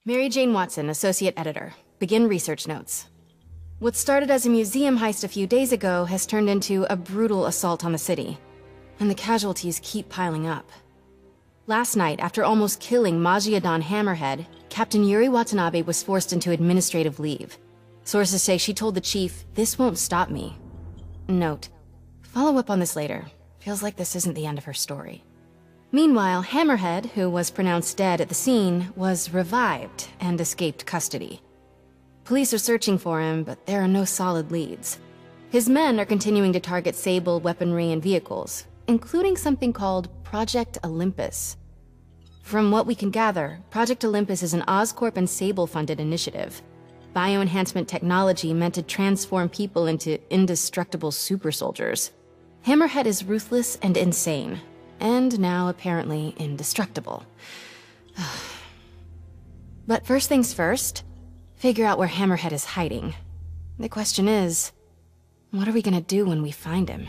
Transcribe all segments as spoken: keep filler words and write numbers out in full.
Mary Jane Watson, Associate Editor. Begin research notes. What started as a museum heist a few days ago has turned into a brutal assault on the city, and the casualties keep piling up. Last night, after almost killing Majidon Hammerhead, Captain Yuri Watanabe was forced into administrative leave. Sources say she told the chief, "This won't stop me." Note, follow up on this later. Feels like this isn't the end of her story. Meanwhile, Hammerhead, who was pronounced dead at the scene, was revived and escaped custody. Police are searching for him, but there are no solid leads. His men are continuing to target Sable weaponry and vehicles, including something called Project Olympus. From what we can gather, Project Olympus is an Oscorp and Sable-funded initiative. Bioenhancement technology meant to transform people into indestructible super soldiers. Hammerhead is ruthless and insane, and now apparently indestructible. But first things first, figure out where Hammerhead is hiding. The question is, what are we gonna do when we find him?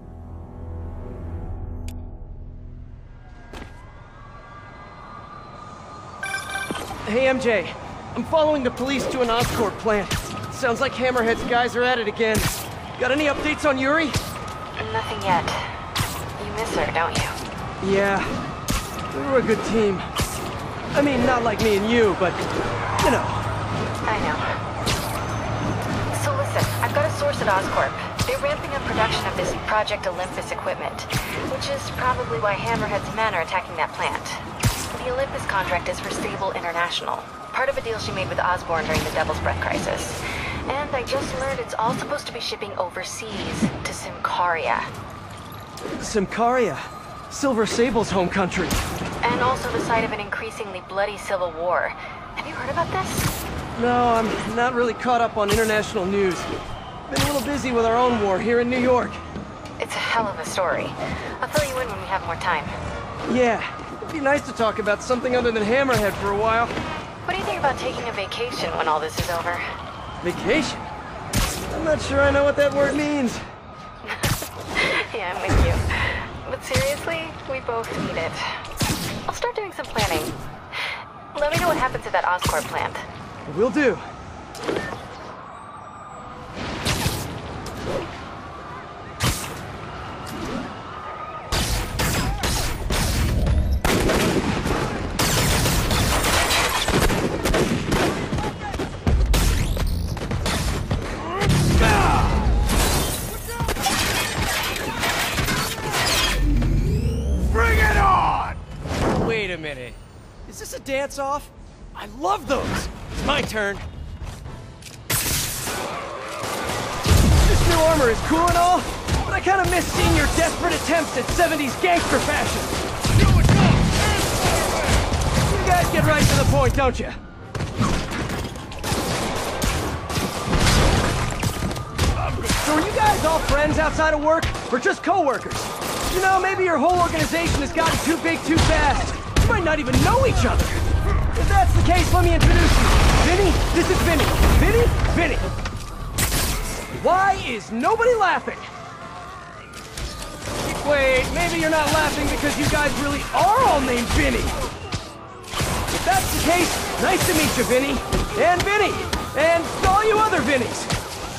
Hey, M J. I'm following the police to an Oscorp plant. Sounds like Hammerhead's guys are at it again. Got any updates on Yuri? Nothing yet. You miss her, don't you? Yeah. We were a good team. I mean, not like me and you, but, you know. I know. So listen, I've got a source at Oscorp. They're ramping up production of this Project Olympus equipment, which is probably why Hammerhead's men are attacking that plant. The Olympus contract is for Sable International, part of a deal she made with Osborn during the Devil's Breath crisis. And I just learned it's all supposed to be shipping overseas to Symkaria. Symkaria? Silver Sable's home country. And also the site of an increasingly bloody civil war. Have you heard about this? No, I'm not really caught up on international news. Been a little busy with our own war here in New York. It's a hell of a story. I'll fill you in when we have more time. Yeah, it'd be nice to talk about something other than Hammerhead for a while. What do you think about taking a vacation when all this is over? Vacation? I'm not sure I know what that word means. Yeah, I'm with you. But seriously, we both need it. I'll start doing some planning. Let me know what happens at that Oscorp plant. Will do. Wait a minute. Is this a dance-off? I love those! It's my turn. This new armor is cool and all, but I kinda miss seeing your desperate attempts at seventies gangster fashion. You guys get right to the point, don't you? So are you guys all friends outside of work, or just co-workers? You know, maybe your whole organization has gotten too big too fast. You might not even know each other. If that's the case, let me introduce you. Vinny, this is Vinny. Vinny, Vinny. Why is nobody laughing? Wait, maybe you're not laughing because you guys really are all named Vinny. If that's the case, nice to meet you, Vinny. And Vinny. And all you other Vinnies.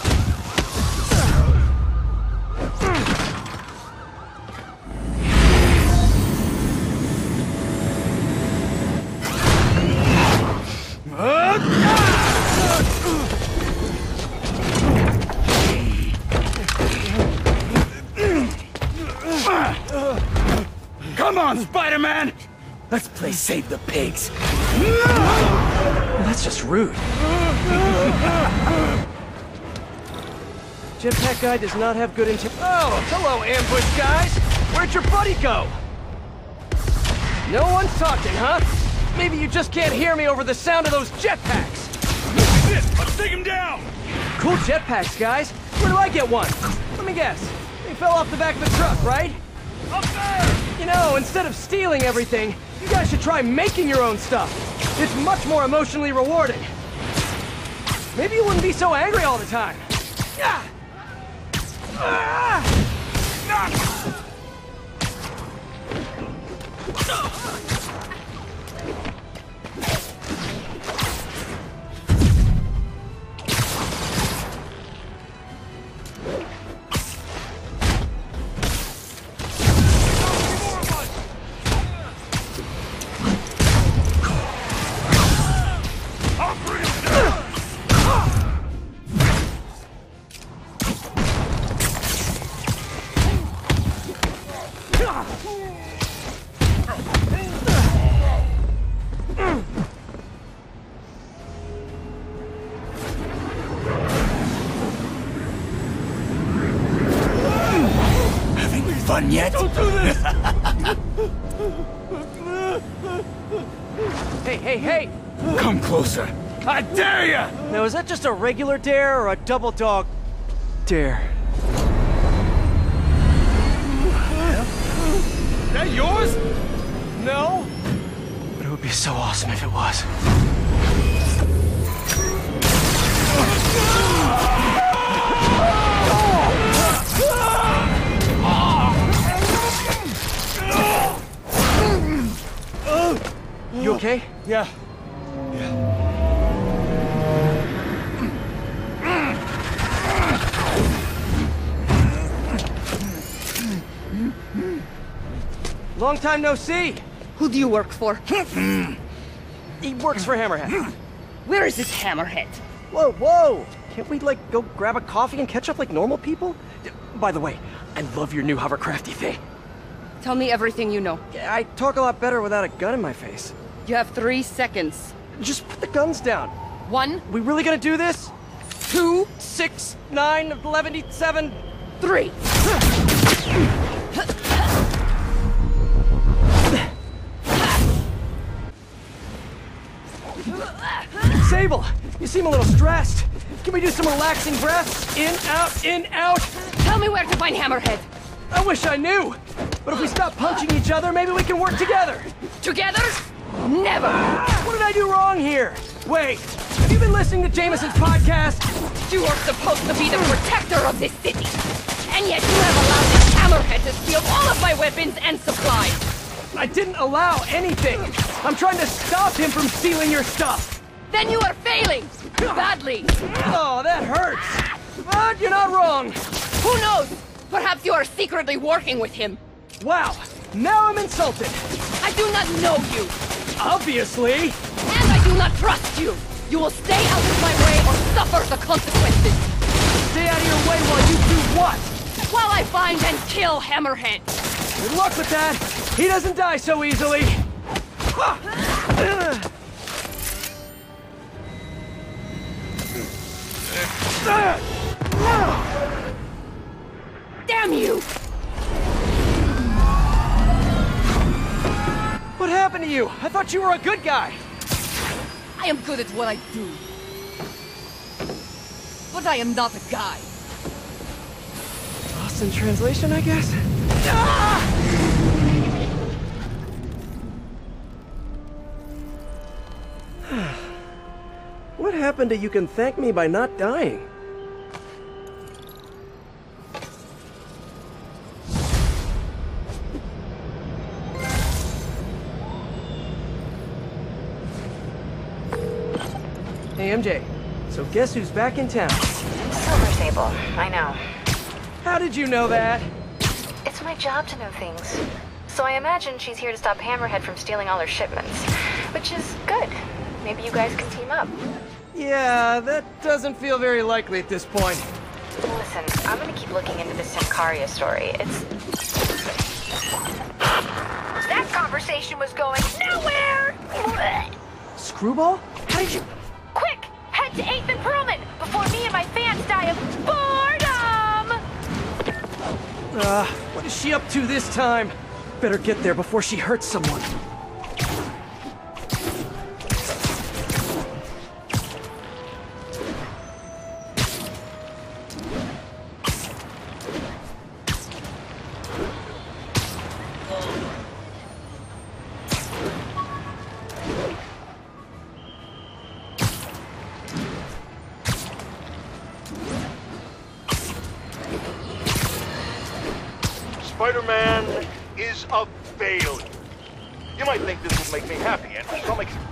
Come on, Spider-Man! Let's play Save the Pigs. Well, that's just rude. Jetpack guy does not have good intent. Oh, hello, ambush guys! Where'd your buddy go? No one's talking, huh? Maybe you just can't hear me over the sound of those jetpacks. Let's take him down! Cool jetpacks, guys. Where do I get one? Let me guess. They fell off the back of the truck, right? Up there! You know, instead of stealing everything, you guys should try making your own stuff. It's much more emotionally rewarding. Maybe you wouldn't be so angry all the time. Ah! Ah! Ah! done yet? Don't do this! Hey, hey, hey! Come closer. I dare ya! Now, is that just a regular dare or a double dog dare? Is that yours? No? But it would be so awesome if it was. You okay? Yeah. Long time no see. Who do you work for? He works for Hammerhead. Where is this Hammerhead? Whoa, whoa! Can't we, like, go grab a coffee and catch up like normal people? D- By the way, I love your new hovercrafty thing. Tell me everything you know. I talk a lot better without a gun in my face. You have three seconds. Just put the guns down. One, We really gonna do this? two, Six, nine, eleven, seven... three. Sable, you seem a little stressed. Can we do some relaxing breaths? In, out, in, out. Tell me where to find Hammerhead. I wish I knew. But if we stop punching each other, maybe we can work together. Together? Never. What did I do wrong here? Wait, have you been listening to Jameson's podcast? You are supposed to be the protector of this city. And yet you have allowed this Hammerhead to steal all of my weapons and supplies. I didn't allow anything. I'm trying to stop him from stealing your stuff. Then you are failing. Badly. Oh, that hurts. But you're not wrong. Who knows? Perhaps you are secretly working with him. Wow, now I'm insulted. I do not know you. Obviously. And I do not trust you. You will stay out of my way or suffer the consequences. Stay out of your way while you do what? While I find and kill Hammerhead. Good luck with that. He doesn't die so easily. Damn you! What happened to you? I thought you were a good guy. I am good at what I do. But I am not a guy. Lost in translation, I guess? Ah! What happened to you can thank me by not dying? Hey, M J. So guess who's back in town? Silver Sable, I know. How did you know that? It's my job to know things. So I imagine she's here to stop Hammerhead from stealing all her shipments. Which is good. Maybe you guys can team up. Yeah, that doesn't feel very likely at this point. Listen, I'm gonna keep looking into this Symkaria story. It's... That conversation was going nowhere! Screwball? How did you... Quick! Head to eighth and Perlman before me and my fans die of boredom! Uh, what is she up to this time? Better get there before she hurts someone. Spider-Man is a failure. You might think this will make me happy, and to some extent...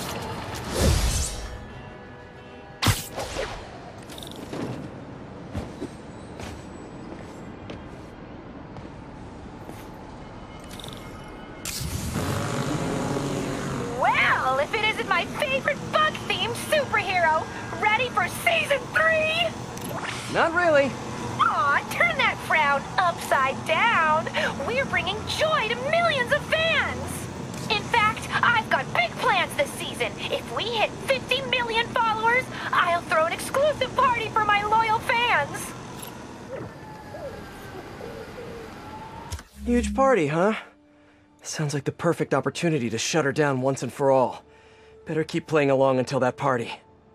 Well, if it isn't my favorite bug-themed superhero, ready for season three? Not really. Aw, turn that frown upside down. We're bringing joy to millions of fans. In fact, I've got big plans this season. If we hit fifty million followers, I'll throw an exclusive party for my loyal fans. Huge party, huh? Sounds like the perfect opportunity to shut her down once and for all. Better keep playing along until that party.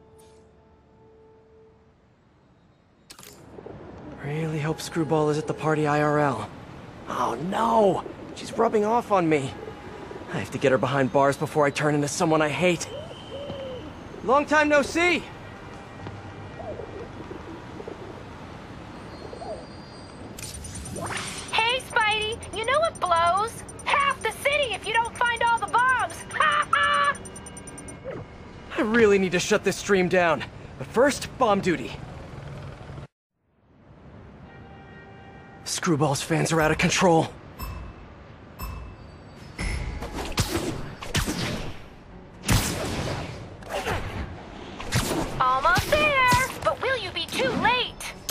Really hope Screwball is at the party I R L. Oh no! She's rubbing off on me. I have to get her behind bars before I turn into someone I hate. Long time no see! Hey, Spidey! You know what blows? Half the city if you don't find all the bombs! Ha ha! I really need to shut this stream down. But first, bomb duty. Screwball's fans are out of control. Almost there! But will you be too late?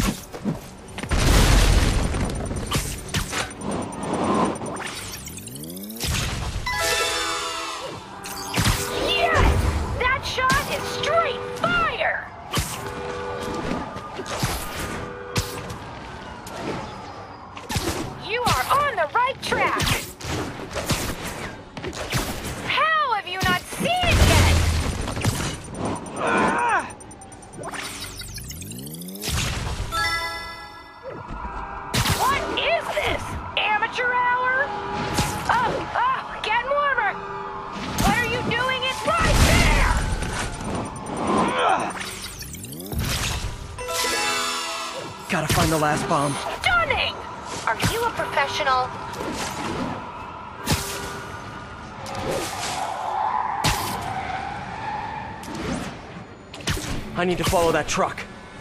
Yes! That shot is straight fire! You are on the right track! How have you not seen it yet? Ah! What is this? Amateur hour? Oh, oh, getting warmer! What are you doing? It's right there! Gotta find the last bomb. Stunning! Are you a professional? I need to follow that truck.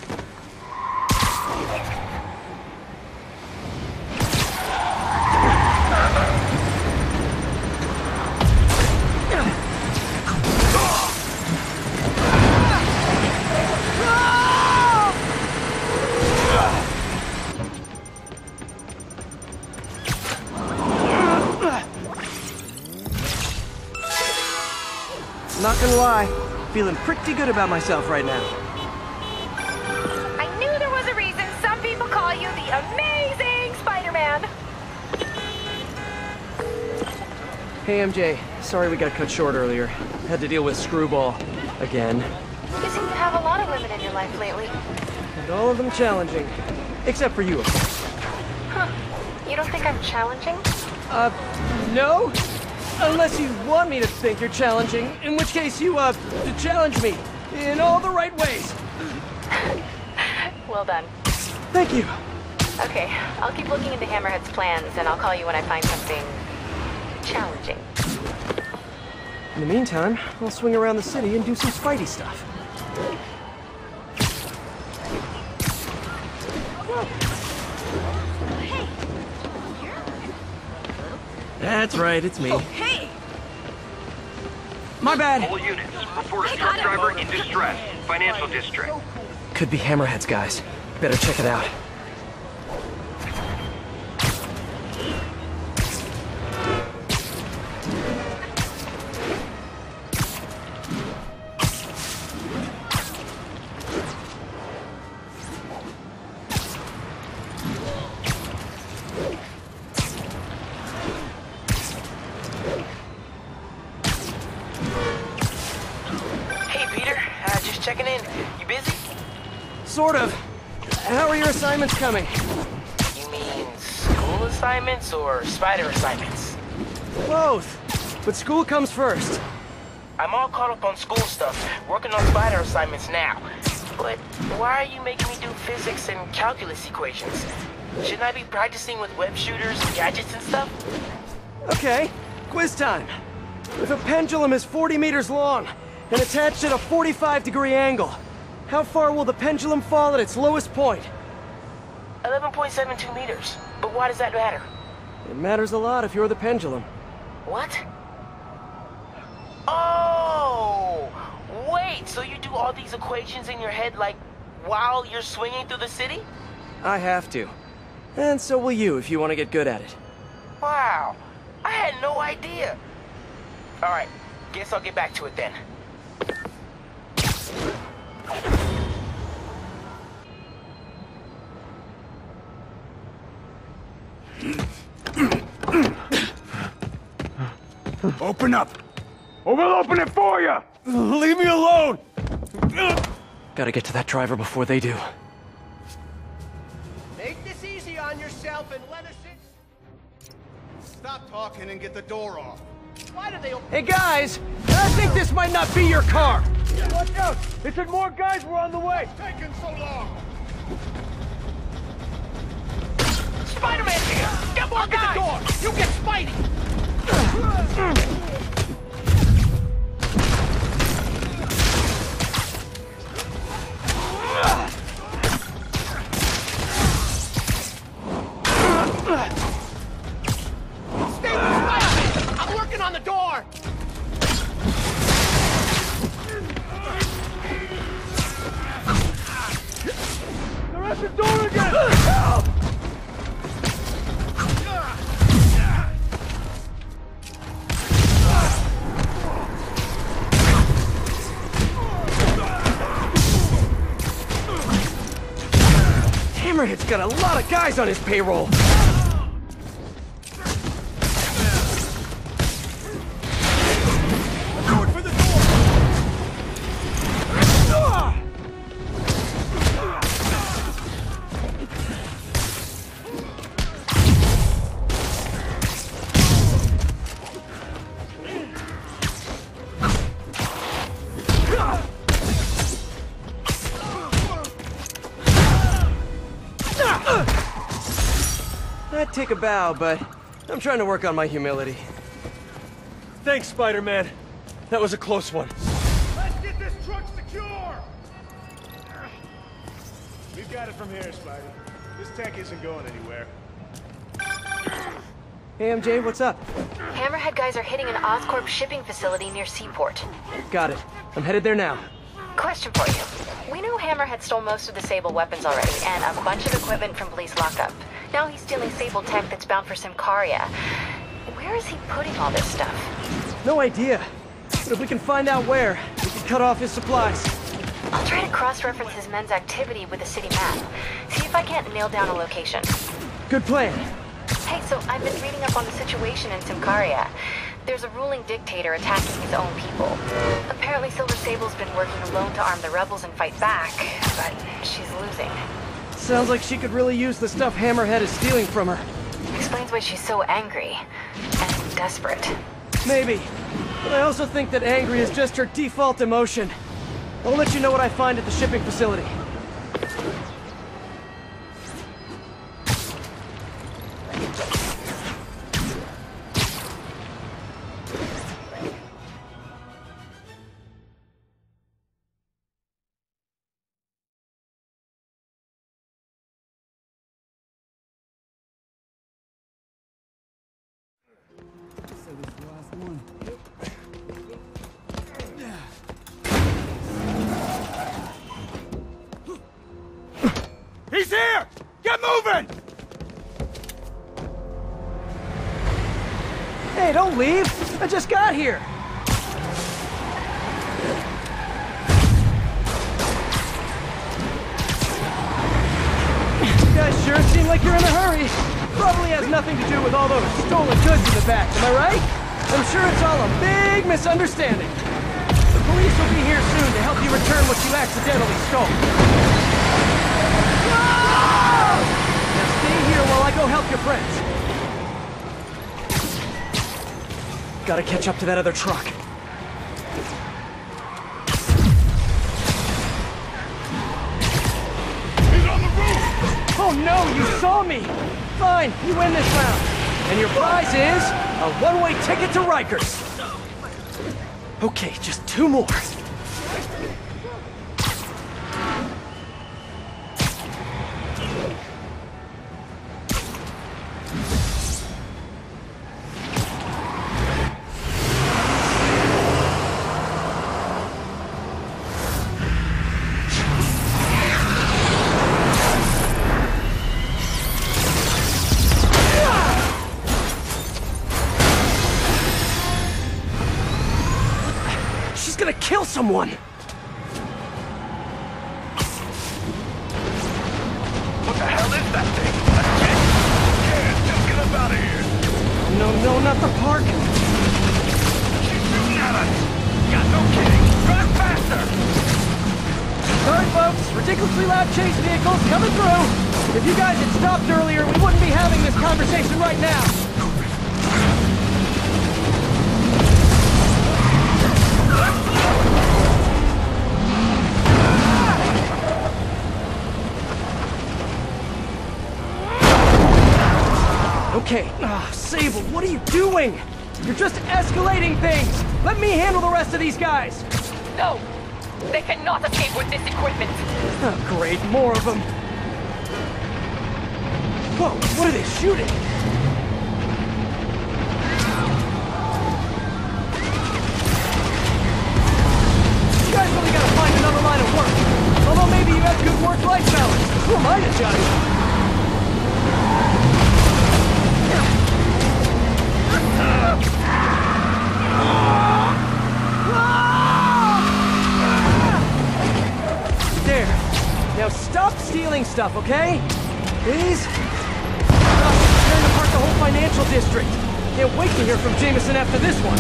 Not gonna lie, feeling pretty good about myself right now. I knew there was a reason some people call you the amazing Spider-Man. Hey M J, sorry we got cut short earlier. Had to deal with Screwball. Again. You seem to have a lot of women in your life lately. And all of them challenging. Except for you, of course. Huh. You don't think I'm challenging? Uh, no? Unless you want me to think you're challenging, in which case you, uh, challenge me. In all the right ways. Well done. Thank you. Okay, I'll keep looking into Hammerhead's plans, and I'll call you when I find something challenging. In the meantime, I'll swing around the city and do some Spidey stuff. That's right, it's me. Oh, hey! My bad. All units, report a truck driver in distress. Financial district. Could be Hammerhead's guys. Better check it out. Checking in. You busy? Sort of. How are your assignments coming? You mean school assignments or spider assignments? Both. But school comes first. I'm all caught up on school stuff, working on spider assignments now. But why are you making me do physics and calculus equations? Shouldn't I be practicing with web shooters, gadgets, and stuff? Okay, quiz time. If a pendulum is forty meters long and attached at a forty-five degree angle, how far will the pendulum fall at its lowest point? eleven point seven two meters. But why does that matter? It matters a lot if you're the pendulum. What? Oh! Wait, so you do all these equations in your head, like, while you're swinging through the city? I have to. And so will you if you want to get good at it. Wow, I had no idea. Alright, guess I'll get back to it then. Open up, or we'll open it for you! Leave me alone! Gotta get to that driver before they do. Make this easy on yourself and let us in. Stop talking and get the door off. Why do they open? Hey guys, I think this might not be your car. Watch out! It said more guys were on the way! Taking so long. Spider-Man's here! Get more guys! Door. You get Spidey. Stay with Spider-Man. I'm working on the door. They're at the door again! Help! Hammerhead's got a lot of guys on his payroll. Going for the door. I'd take a bow, but I'm trying to work on my humility. Thanks, Spider-Man. That was a close one. Let's get this truck secure. We've got it from here, Spidey. This tech isn't going anywhere. Hey, M J, what's up? Hammerhead guys are hitting an Oscorp shipping facility near Seaport. Got it. I'm headed there now. Question for you. We know Hammerhead stole most of the Sable weapons already, and a bunch of equipment from police lockup. Now he's stealing Sable tech that's bound for Symkaria. Where is he putting all this stuff? No idea. But if we can find out where, we can cut off his supplies. I'll try to cross-reference his men's activity with the city map. See if I can't nail down a location. Good plan. Hey, so I've been reading up on the situation in Symkaria. There's a ruling dictator attacking his own people. Apparently Silver Sable's been working alone to arm the rebels and fight back, but she's losing. Sounds like she could really use the stuff Hammerhead is stealing from her. Explains why she's so angry and desperate. Maybe. But I also think that angry is just her default emotion. I'll let you know what I find at the shipping facility. He's here! Get moving! Hey, don't leave! I just got here! You guys sure seem like you're in a hurry. Probably has nothing to do with all those stolen goods in the back, am I right? I'm sure it's all a big misunderstanding. The police will be here soon to help you return what you accidentally stole. Now stay here while I go help your friends. Gotta catch up to that other truck. He's on the roof. Oh no, you saw me! Fine, you win this round. And your prize is a one-way ticket to Rikers. Okay, just two more. Gonna kill someone! What the hell is that thing? A jet? Yeah, just get us out of here. No, no, not the park! got no kidding! Drive faster! Sorry, folks. Ridiculously loud chase vehicles coming through. If you guys had stopped earlier, we wouldn't be having this conversation right now. Okay, ah, Sable, what are you doing? You're just escalating things! Let me handle the rest of these guys! No! They cannot escape with this equipment! Oh, great, more of them. Whoa, what are they shooting? You guys really gotta find another line of work. Although maybe you have good work-life balance. Who am I to judge? There. Now stop stealing stuff, okay? Please? Stop tearing apart the whole financial district. Can't wait to hear from Jameson after this one.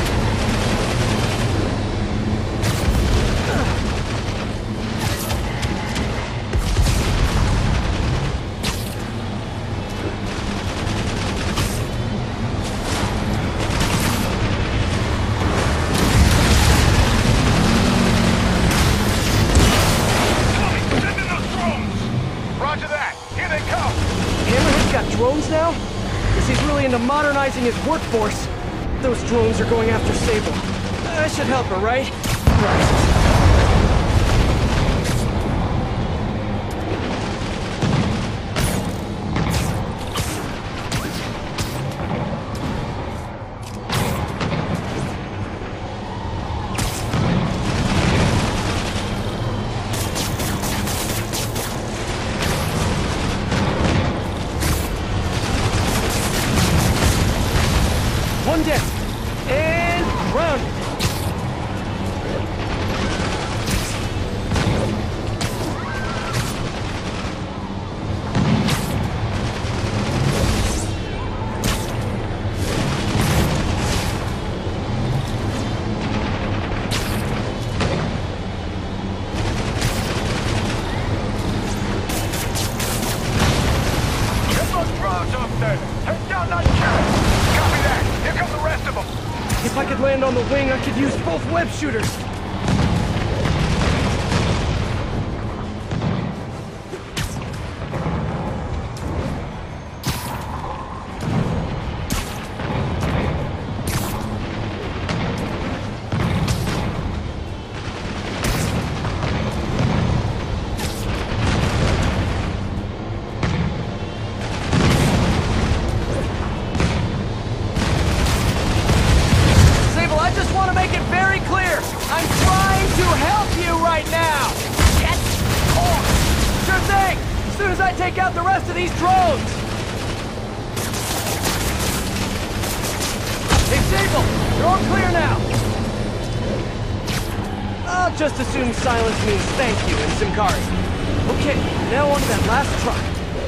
Drones now? Guess he's really into modernizing his workforce. Those drones are going after Sable. I should help her, right? Right. One down. And grounded. Get those drones up there! Take down that turret! Copy that! Here come the rest of them! If I could land on the wing, I could use both web shooters. I'm trying to help you right now! Get off! Sure thing! As soon as I take out the rest of these drones! Hey, Sable! You're all clear now! I'll just assume silence means thank you in Symkaria. Okay, now on to that last truck.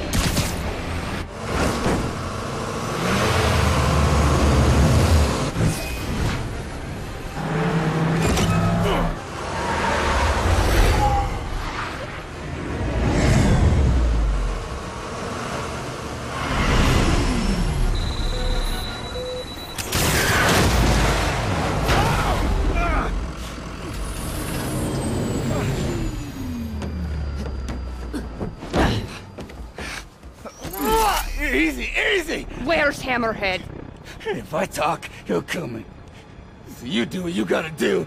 Easy, easy! Where's Hammerhead? If I talk, he'll kill me. So you do what you gotta do.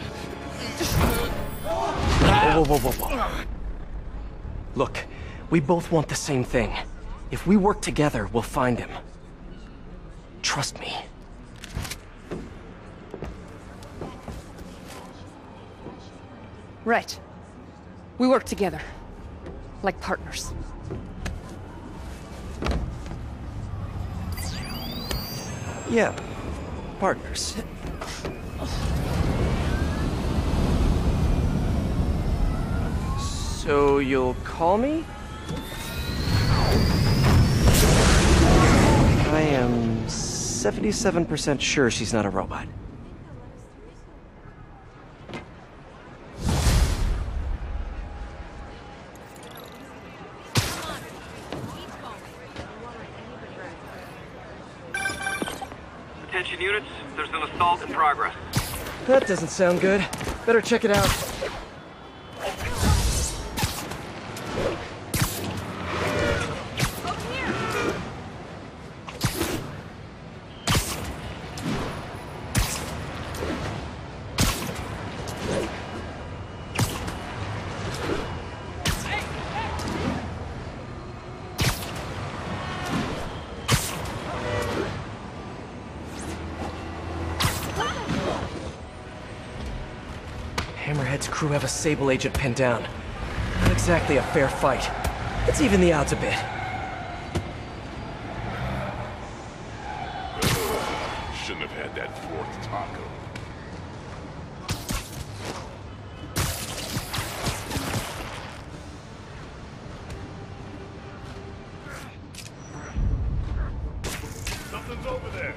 Whoa, whoa, whoa, whoa, whoa. Look, we both want the same thing. If we work together, we'll find him. Trust me. Right. We work together. Like partners. Yeah, partners. So you'll call me? I am seventy-seven percent sure she's not a robot. units, there's an assault in progress. That doesn't sound good. Better check it out. Hammerhead's crew have a Sable agent pinned down. Not exactly a fair fight. Let's even the odds a bit. Shouldn't have had that fourth taco. Something's over there.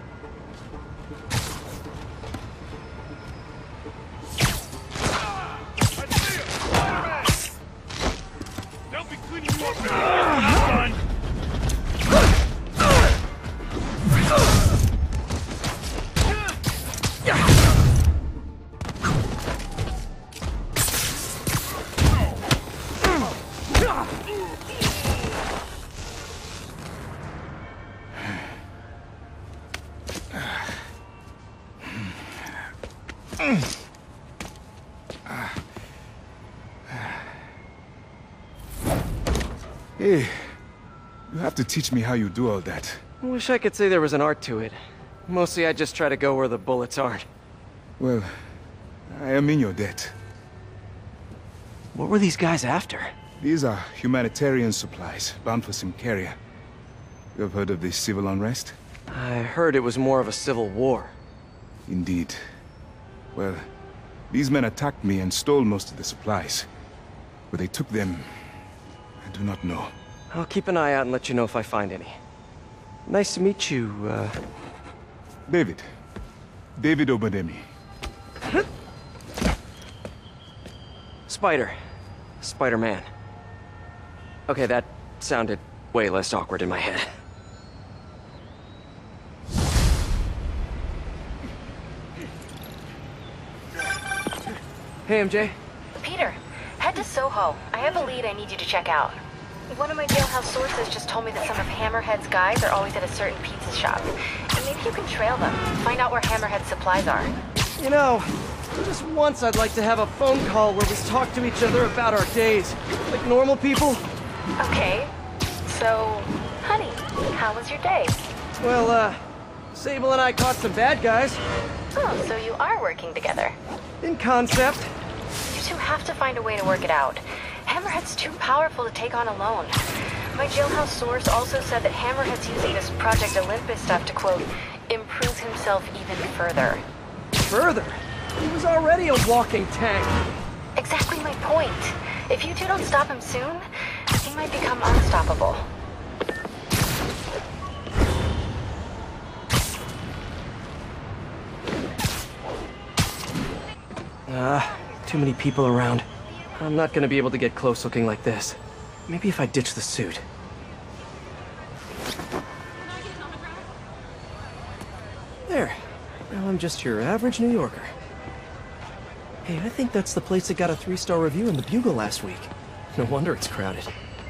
Hey, you have to teach me how you do all that. I wish I could say there was an art to it. Mostly I just try to go where the bullets aren't. Well, I am in your debt. What were these guys after? These are humanitarian supplies, bound for Symkaria. You have heard of the civil unrest? I heard it was more of a civil war. Indeed. Well, these men attacked me and stole most of the supplies. Where they took them, I do not know. I'll keep an eye out and let you know if I find any. Nice to meet you, uh... David. David Obademi. Spider. Spider-Man. Okay, that sounded way less awkward in my head. Hey, M J. Peter, head to Soho. I have a lead I need you to check out. One of my jailhouse sources just told me that some of Hammerhead's guys are always at a certain pizza shop. And maybe you can trail them, find out where Hammerhead's supplies are. You know, just once I'd like to have a phone call where we talk to each other about our days, like normal people. Okay, so, honey, how was your day? Well, uh, Sable and I caught some bad guys. Oh, so you are working together. In concept. You two have to find a way to work it out. Hammerhead's too powerful to take on alone. My jailhouse source also said that Hammerhead's using this Project Olympus stuff to, quote, improve himself even further. Further? He was already a walking tank. Exactly my point. If you two don't stop him soon, he might become unstoppable. Ah, uh, too many people around. I'm not gonna be able to get close looking like this. Maybe if I ditch the suit. There. Now I'm just your average New Yorker. Hey, I think that's the place that got a three-star review in the Bugle last week. No wonder it's crowded.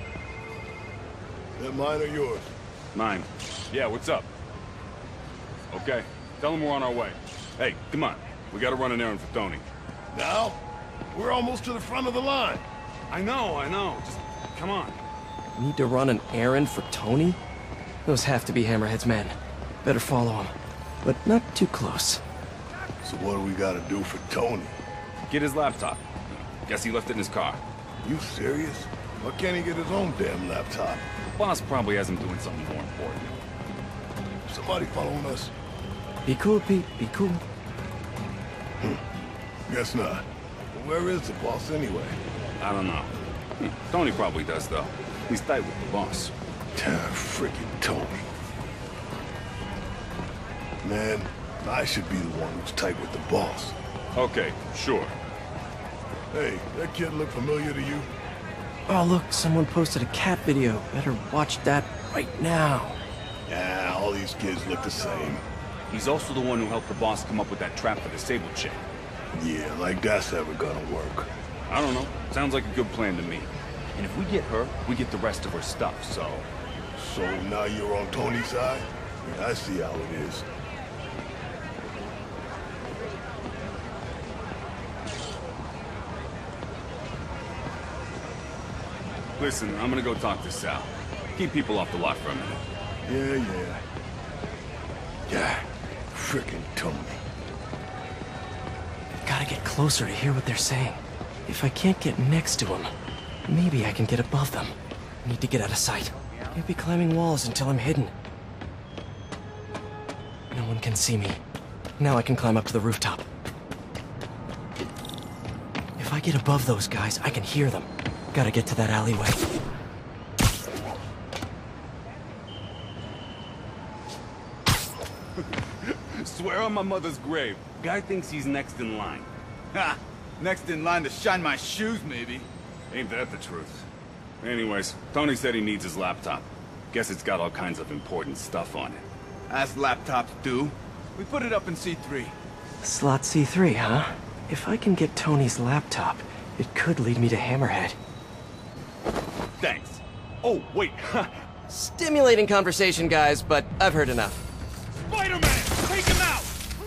That mine or yours? Mine. Yeah, what's up? Okay, tell them we're on our way. Hey, come on. We gotta run an errand for Tony. Now? We're almost to the front of the line. I know, I know. Just come on. Need to run an errand for Tony? Those have to be Hammerhead's men. Better follow him. But not too close. So what do we gotta do for Tony? Get his laptop. Guess he left it in his car. You serious? Why can't he get his own damn laptop? Boss probably has him doing something more important. Somebody following us? Be cool, Pete. Be cool. Hmm. Guess not. Where is the boss anyway? I don't know. Hmm. Tony probably does, though. He's tight with the boss. Damn freaking Tony. Man, I should be the one who's tight with the boss. Okay, sure. Hey, that kid look familiar to you? Oh, look, someone posted a cat video. Better watch that right now. Yeah, all these kids look the same. He's also the one who helped the boss come up with that trap for the Sable chick. Yeah, like that's ever gonna work. I don't know. Sounds like a good plan to me. And if we get her, we get the rest of her stuff, so... So now you're on Tony's side? Yeah, I see how it is. Listen, I'm gonna go talk to Sal. Keep people off the lot for a minute. Yeah, yeah. Yeah, frickin' Tony. Gotta get closer to hear what they're saying. If I can't get next to them, maybe I can get above them. Need to get out of sight. Can't be climbing walls until I'm hidden. No one can see me. Now I can climb up to the rooftop. If I get above those guys, I can hear them. Gotta get to that alleyway. Swear on my mother's grave. Guy thinks he's next in line. Ha! Next in line to shine my shoes, maybe. Ain't that the truth? Anyways, Tony said he needs his laptop. Guess it's got all kinds of important stuff on it. As laptops do. We put it up in C three. Slot C three, huh? If I can get Tony's laptop, it could lead me to Hammerhead. Thanks. Oh, wait. Stimulating conversation, guys, but I've heard enough. Spider-Man! Take him out!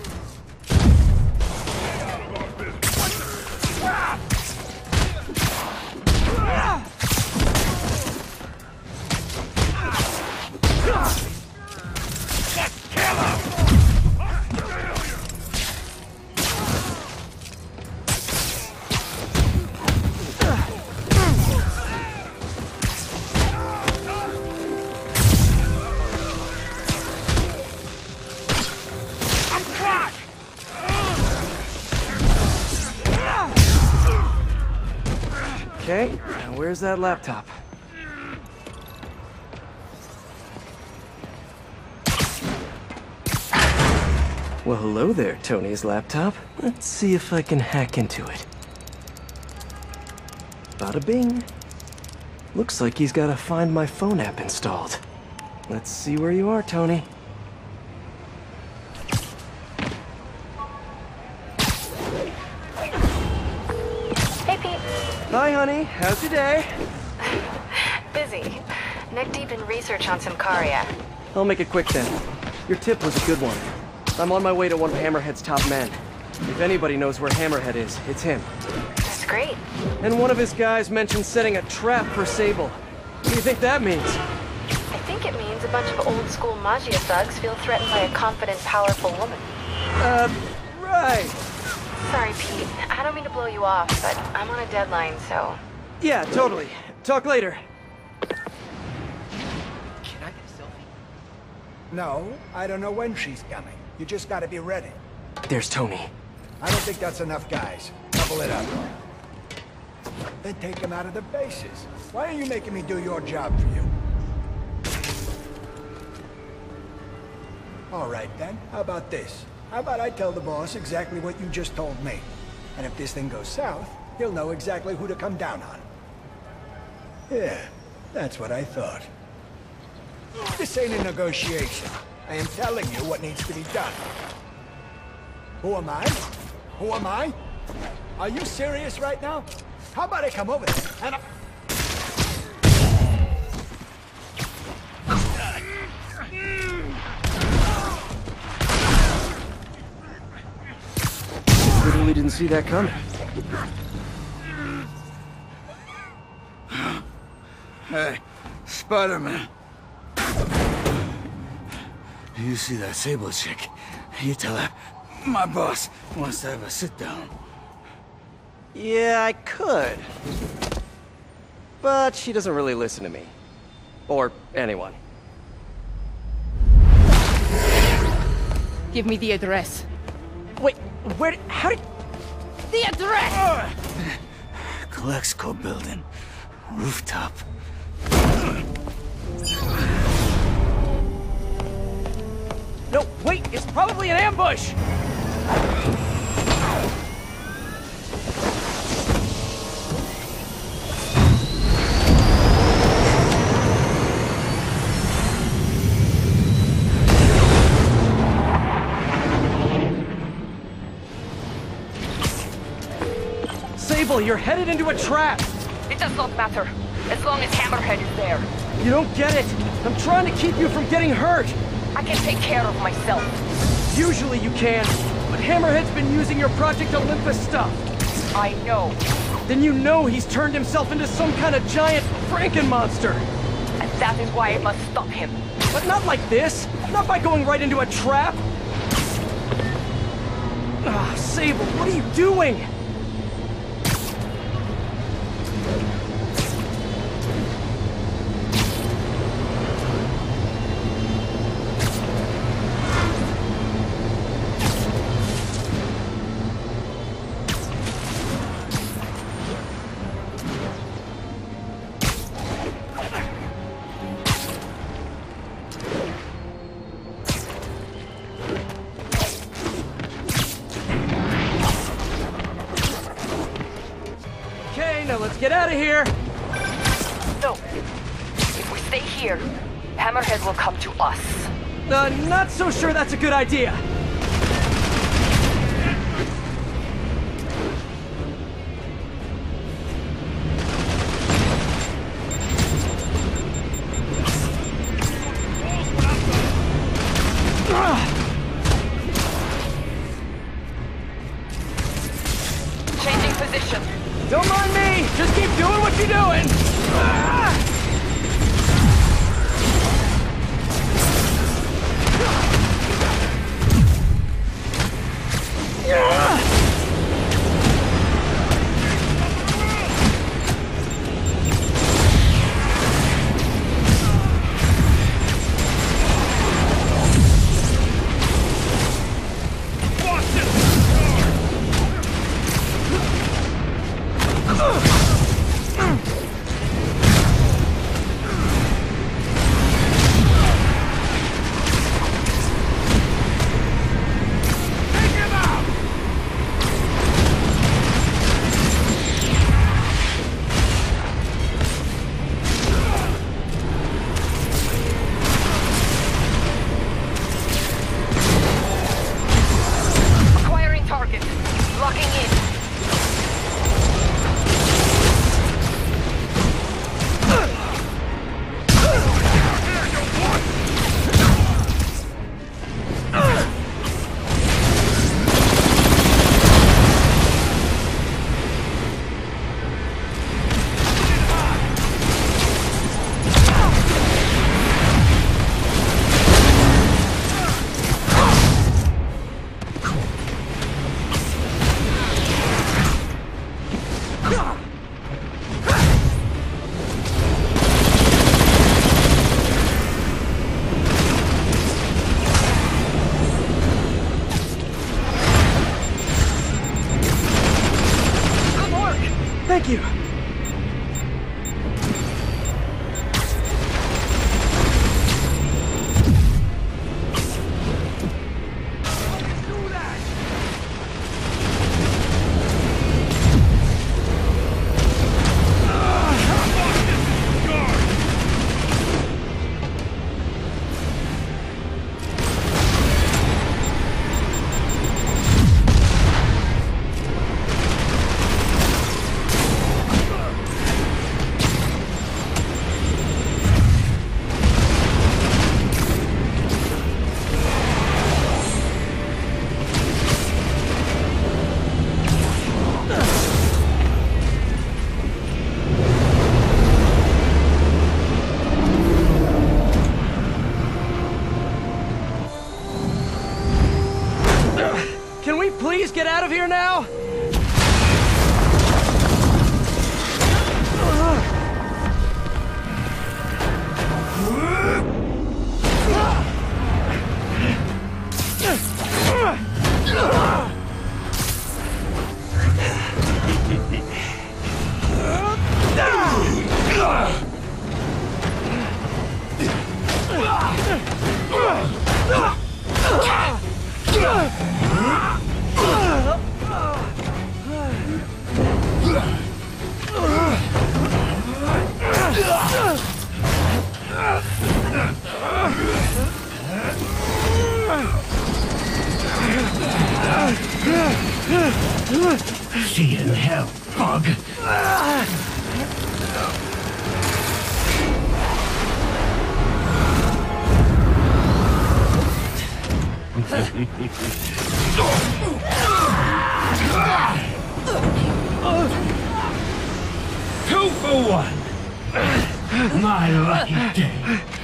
Okay, now where's that laptop? Well, hello there, Tony's laptop. Let's see if I can hack into it. Bada bing. Looks like he's got a Find My Phone app installed. Let's see where you are, Tony. Hey, Pete. Hi, honey. How's your day? Busy. Neck deep in research on Symkaria. I'll make it quick then. Your tip was a good one. I'm on my way to one of Hammerhead's top men. If anybody knows where Hammerhead is, it's him. That's great. And one of his guys mentioned setting a trap for Sable. What do you think that means? I think it means a bunch of old-school Maggia thugs feel threatened by a confident, powerful woman. Uh, right. Sorry, Pete. I don't mean to blow you off, but I'm on a deadline, so... Yeah, totally. Talk later. Can I get a selfie? No, I don't know when she's coming. You just gotta be ready. There's Tony. I don't think that's enough, guys. Double it up. Then take him out of the bases. Why are you making me do your job for you? All right, then. How about this? How about I tell the boss exactly what you just told me? And if this thing goes south, he'll know exactly who to come down on. Yeah, that's what I thought. This ain't a negotiation. I am telling you what needs to be done. Who am I? Who am I? Are you serious right now? How about I come over there and I... Literally didn't see that coming. Hey, Spider-Man. You see that Sable chick? You tell her my boss wants to have a sit-down. Yeah, I could. But she doesn't really listen to me. Or anyone. Give me the address. Wait, where did... how did... The address! Colexco building. Rooftop. No, wait, it's probably an ambush! careful, you're headed into a trap! It does not matter, as long as Hammerhead is there. You don't get it! I'm trying to keep you from getting hurt! I can take care of myself. Usually you can, but Hammerhead's been using your Project Olympus stuff. I know. Then you know he's turned himself into some kind of giant Frankenmonster! And that is why I must stop him. But not like this! Not by going right into a trap! Ah, Sable, what are you doing? Now let's get out of here! No. If we stay here, Hammerhead will come to us. Uh, not so sure that's a good idea. Changing position. Don't mind me! Just keep doing what you're doing! Ah! Thank you! Can we please get out of here now? See you in hell. bug. Two for one. My lucky day.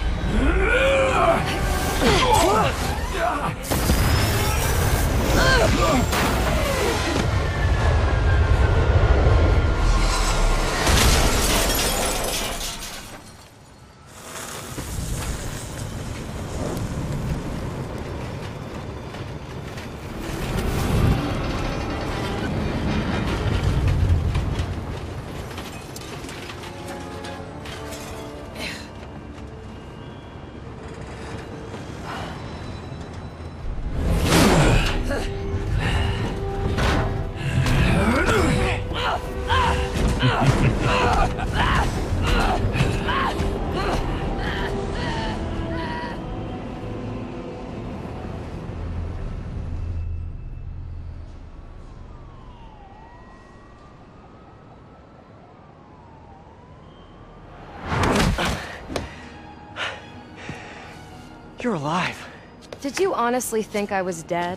You're alive. Did you honestly think I was dead?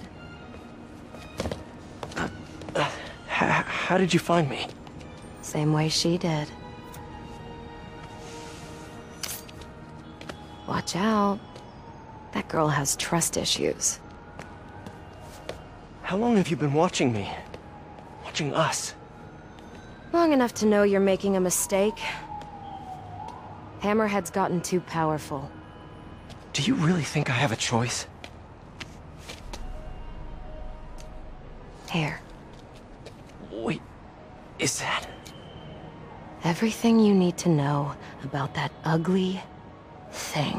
Uh, uh, how did you find me? Same way she did. Watch out. That girl has trust issues. How long have you been watching me? Watching us? Long enough to know you're making a mistake. Hammerhead's gotten too powerful. Do you really think I have a choice? Here. Wait, is that... Everything you need to know about that ugly thing.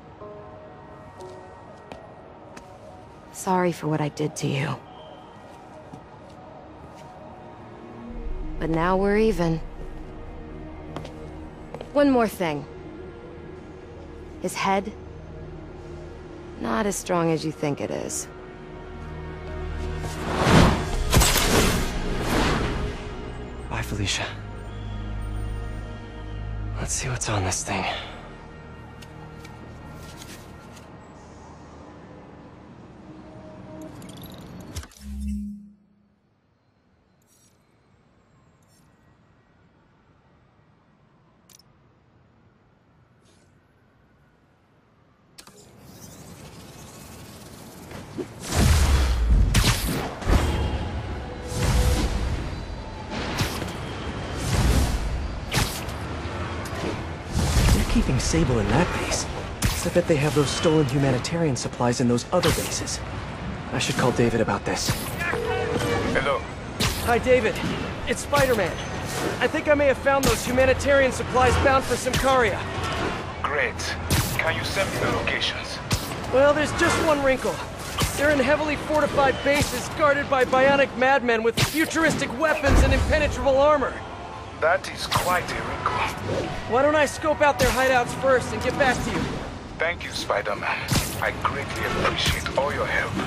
Sorry for what I did to you. But now we're even. One more thing. His head, not as strong as you think it is. Bye, Felicia. Let's see what's on this thing. Keeping Sable in that base. I bet they have those stolen humanitarian supplies in those other bases. I should call David about this. Hello. Hi, David. It's Spider-Man. I think I may have found those humanitarian supplies bound for Symkaria. Great. Can you send me the locations? Well, there's just one wrinkle. They're in heavily fortified bases guarded by bionic madmen with futuristic weapons and impenetrable armor. That is quite a wrinkle. Why don't I scope out their hideouts first and get back to you? Thank you, Spider-Man. I greatly appreciate all your help.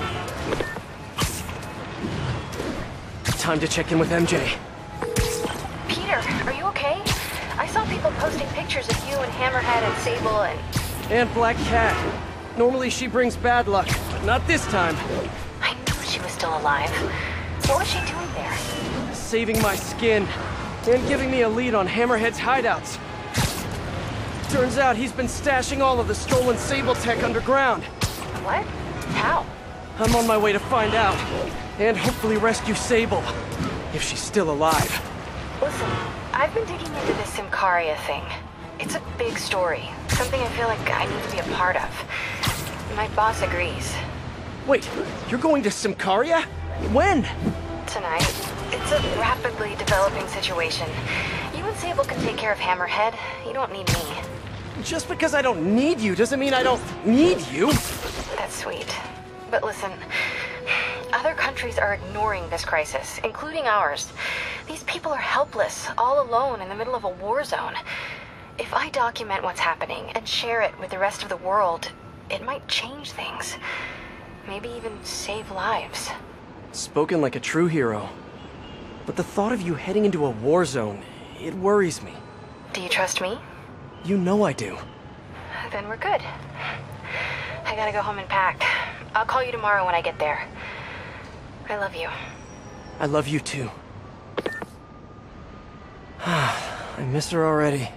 Time to check in with M J. Peter, are you okay? I saw people posting pictures of you and Hammerhead and Sable and... And Black Cat. Normally she brings bad luck, but not this time. I knew she was still alive. What was she doing there? Saving my skin. And giving me a lead on Hammerhead's hideouts. Turns out he's been stashing all of the stolen Sable tech underground. What? How? I'm on my way to find out. And hopefully rescue Sable. If she's still alive. Listen, I've been digging into this Symkaria thing. It's a big story. Something I feel like I need to be a part of. My boss agrees. Wait, you're going to Symkaria? When? Tonight. It's a rapidly developing situation. You and Sable can take care of Hammerhead. You don't need me. Just because I don't need you doesn't mean I don't need you. That's sweet. But listen, other countries are ignoring this crisis, including ours. These people are helpless, all alone in the middle of a war zone. If I document what's happening and share it with the rest of the world, it might change things. Maybe even save lives. Spoken like a true hero. but the thought of you heading into a war zone, it worries me. Do you trust me? You know I do. Then we're good. I gotta go home and pack. I'll call you tomorrow when I get there. I love you. I love you too. I miss her already.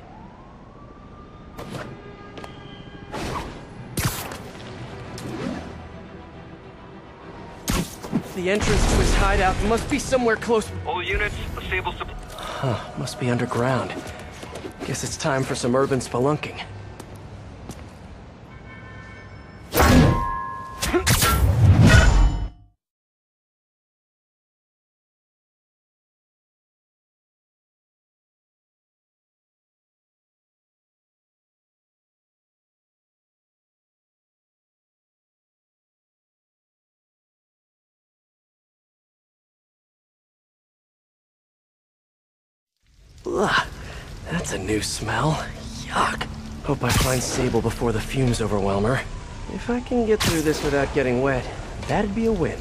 The entrance to his hideout must be somewhere close. All units, a Sable supply. Huh, must be underground. Guess it's time for some urban spelunking. Ugh, that's a new smell. Yuck. Hope I find Sable before the fumes overwhelm her. If I can get through this without getting wet, that'd be a win.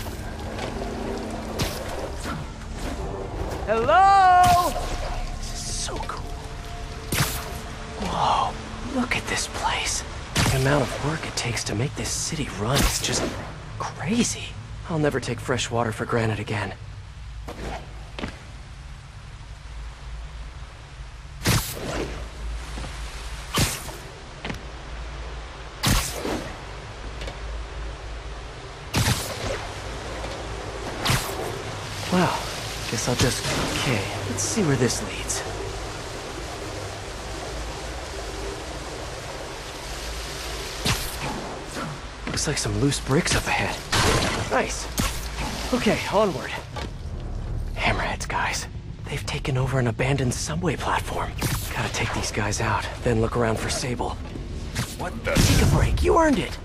Hello? This is so cool. Whoa, look at this place. The amount of work it takes to make this city run is just crazy. I'll never take fresh water for granted again. Well, guess I'll just... Okay, let's see where this leads. Looks like some loose bricks up ahead. Nice. Okay, onward. Hammerheads, guys. They've taken over an abandoned subway platform. Gotta take these guys out, then look around for Sable. What the? Take a break, you earned it!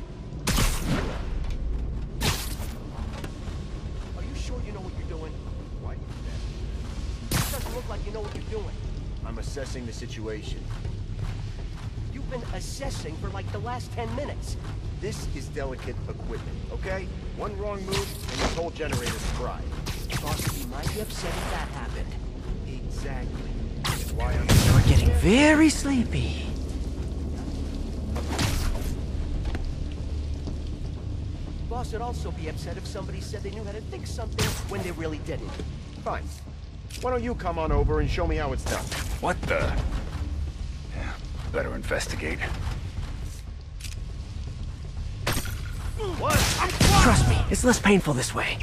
I'm assessing the situation. You've been assessing for like the last ten minutes. This is delicate equipment, okay? One wrong move, and this whole generator's fried. Boss, you might be upset if that happened. Exactly. That's why I'm... We're getting very sleepy. Boss would also be upset if somebody said they knew how to fix something when they really didn't. Fine. Why don't you come on over and show me how it's done? What the? Yeah, better investigate. What? Trust me, it's less painful this way.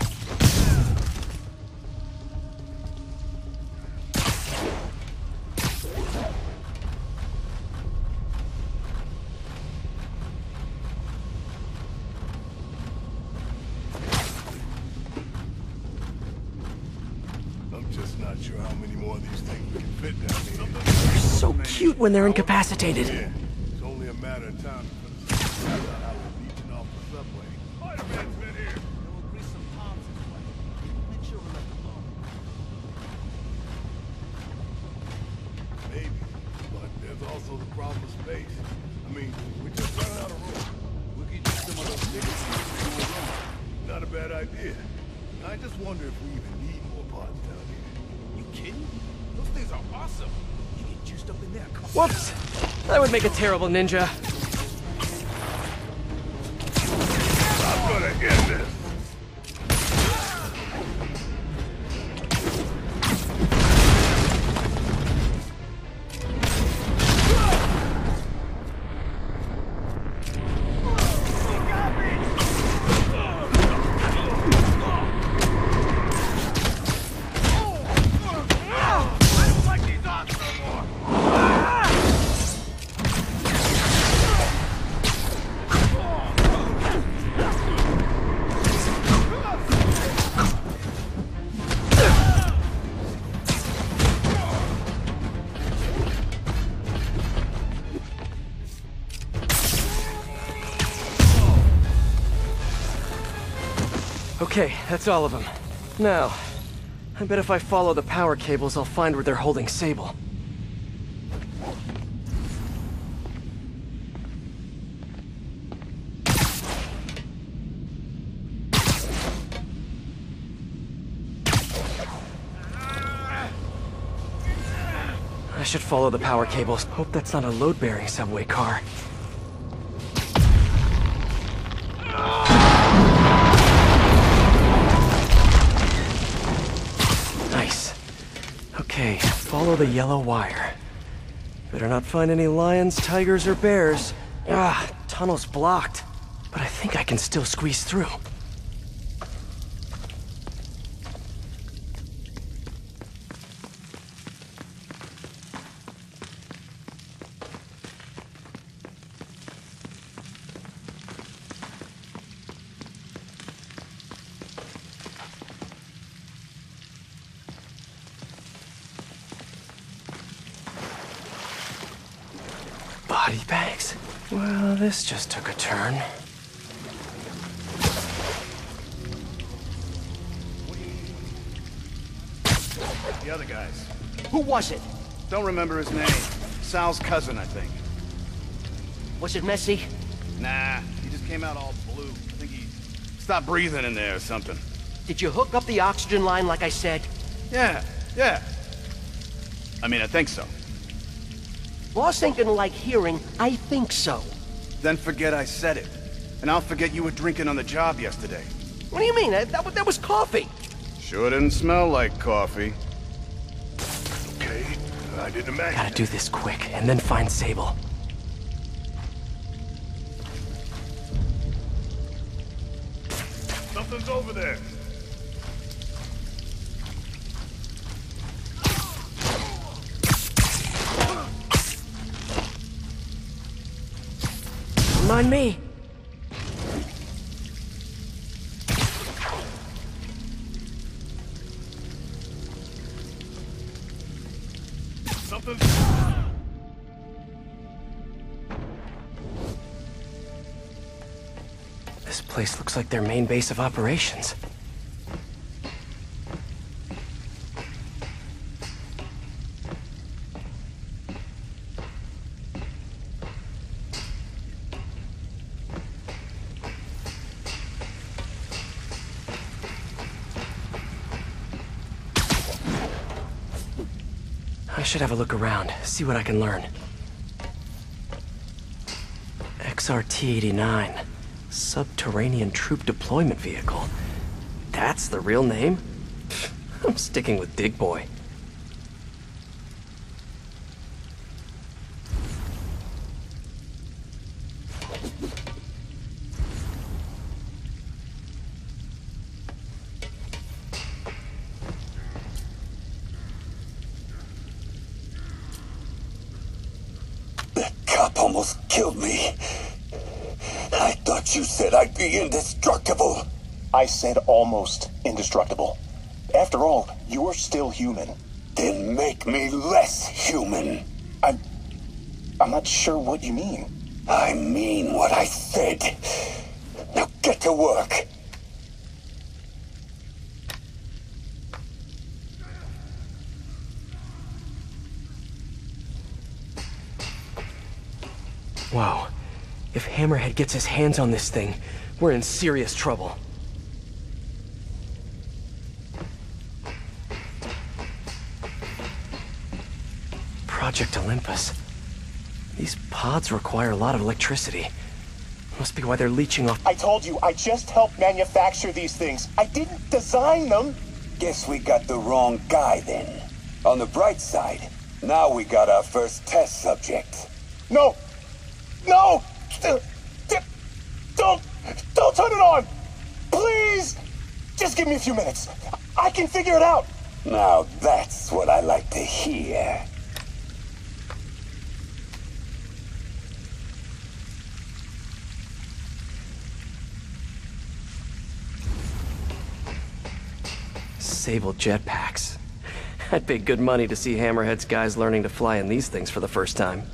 Sure how many more of these things we can fit down here. They're so cute when they're incapacitated. Yeah, it's only a matter of time to figure out how we're leeching off the subway. Spider-Man's been here. We'll grease some palms this way. Make sure we're left alone. Maybe, but there's also the problem of space. I mean, we just running out of room. We could use some of those tickets to do a room. Not a bad idea. I just wonder if we even need more parts down here. Kidding? Those things are awesome. You get juiced up in there. Come on. Whoops! That would make a terrible ninja. I'm gonna end this. Okay, that's all of them. Now, I bet if I follow the power cables, I'll find where they're holding Sable. I should follow the power cables. Hope that's not a load-bearing subway car. Nice. Okay, follow the yellow wire. Better not find any lions, tigers, or bears. Ah, tunnel's blocked. But I think I can still squeeze through. Body bags? Well, this just took a turn. The other guys. Who was it? Don't remember his name. Sal's cousin, I think. Was it messy? Nah, he just came out all blue. I think he stopped breathing in there or something. Did you hook up the oxygen line like I said? Yeah, yeah. I mean, I think so. Boss ain't gonna like hearing, I think so. Then forget I said it. And I'll forget you were drinking on the job yesterday. What do you mean? That, that, that was coffee. Sure didn't smell like coffee. Okay, I didn't imagine. Gotta do this quick, and then find Sable. Something's over there. Mind me. Something. This place looks like their main base of operations. I should have a look around, see what I can learn. X R T eighty-nine. Subterranean Troop Deployment Vehicle. That's the real name? I'm sticking with Dig Boy. Cop almost killed me. I thought you said I'd be indestructible. I said almost indestructible. After all, you're still human. Then make me less human. I'm... I'm not sure what you mean. I mean what I said. Now get to work. Whoa. If Hammerhead gets his hands on this thing, we're in serious trouble. Project Olympus. These pods require a lot of electricity. Must be why they're leeching off— I told you, I just helped manufacture these things. I didn't design them. Guess we got the wrong guy then. On the bright side, now we got our first test subject. No! No! Don't, don't turn it on! Please! Just give me a few minutes. I can figure it out. Now that's what I like to hear. Sable jetpacks. I'd pay good money to see Hammerhead's guys learning to fly in these things for the first time.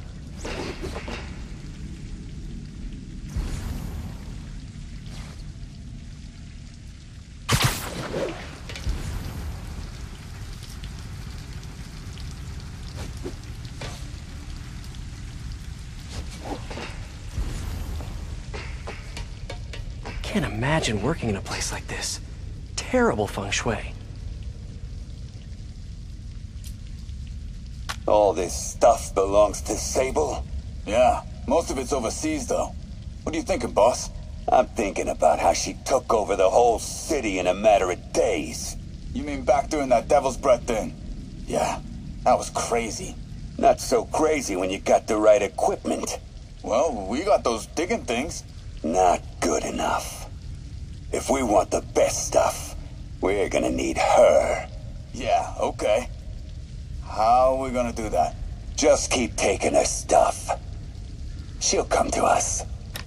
Can't imagine working in a place like this. Terrible feng shui. All this stuff belongs to Sable? Yeah, most of it's overseas, though. What are you thinking, boss? I'm thinking about how she took over the whole city in a matter of days. You mean back during that Devil's Breath thing? Yeah, that was crazy. Not so crazy when you got the right equipment. Well, we got those digging things. Not good enough. If we want the best stuff, we're gonna need her. Yeah, okay. How are we gonna do that? Just keep taking her stuff. She'll come to us.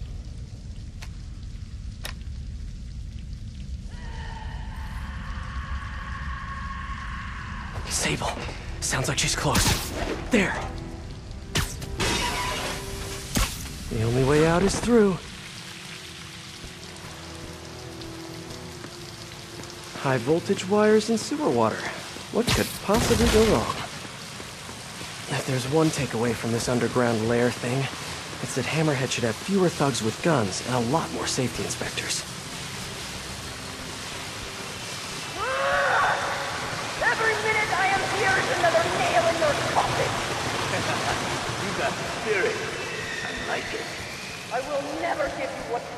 Sable. Sounds like she's close. There. The only way out is through. High voltage wires and sewer water. What could possibly go wrong? If there's one takeaway from this underground lair thing, it's that Hammerhead should have fewer thugs with guns and a lot more safety inspectors. Every minute I am here is another nail in your coffin. You got the spirit. I like it. I will never give you what...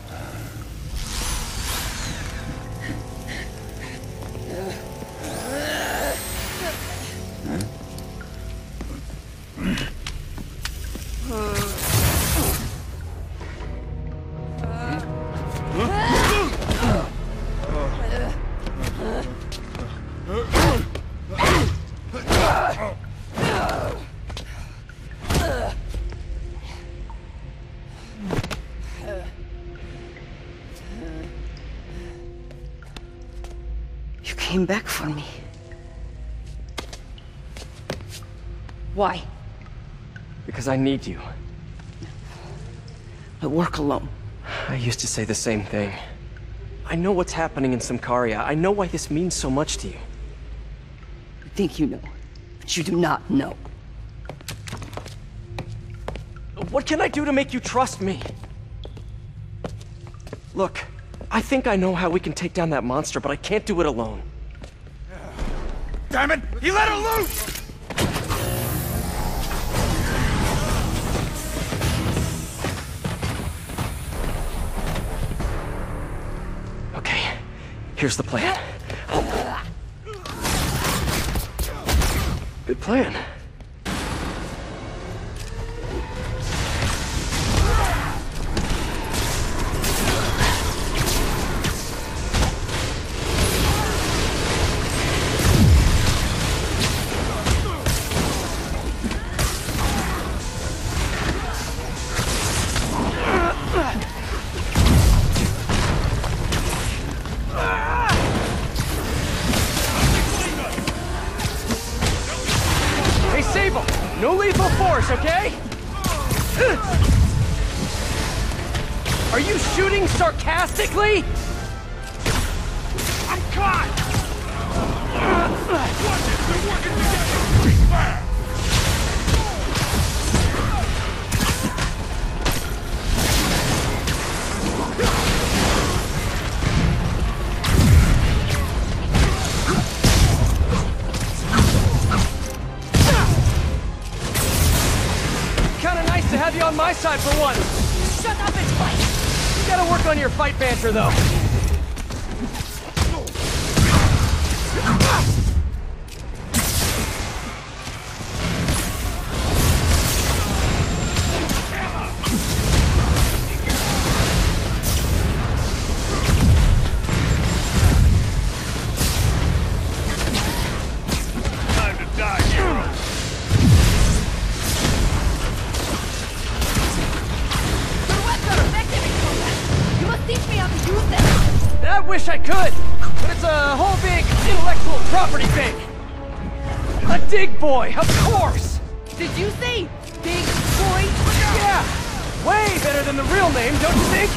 You came back for me. Why? Because I need you. I work alone. I used to say the same thing. I know what's happening in Symkaria. I know why this means so much to you. You think you know, but you do not know. What can I do to make you trust me? Look, I think I know how we can take down that monster, but I can't do it alone. Damn it! He let her loose! Okay, here's the plan. Good plan. No lethal force, okay? Are you shooting sarcastically? I'm caught! Watch it! They're working together! To have you on my side for once. Shut up and fight! You gotta work on your fight banter, though. Time to die, hero. Teach me how to use them! I wish I could, but it's a whole big intellectual property thing. A dig boy, of course! Did you say Big Boy? Yeah! Way better than the real name, don't you think?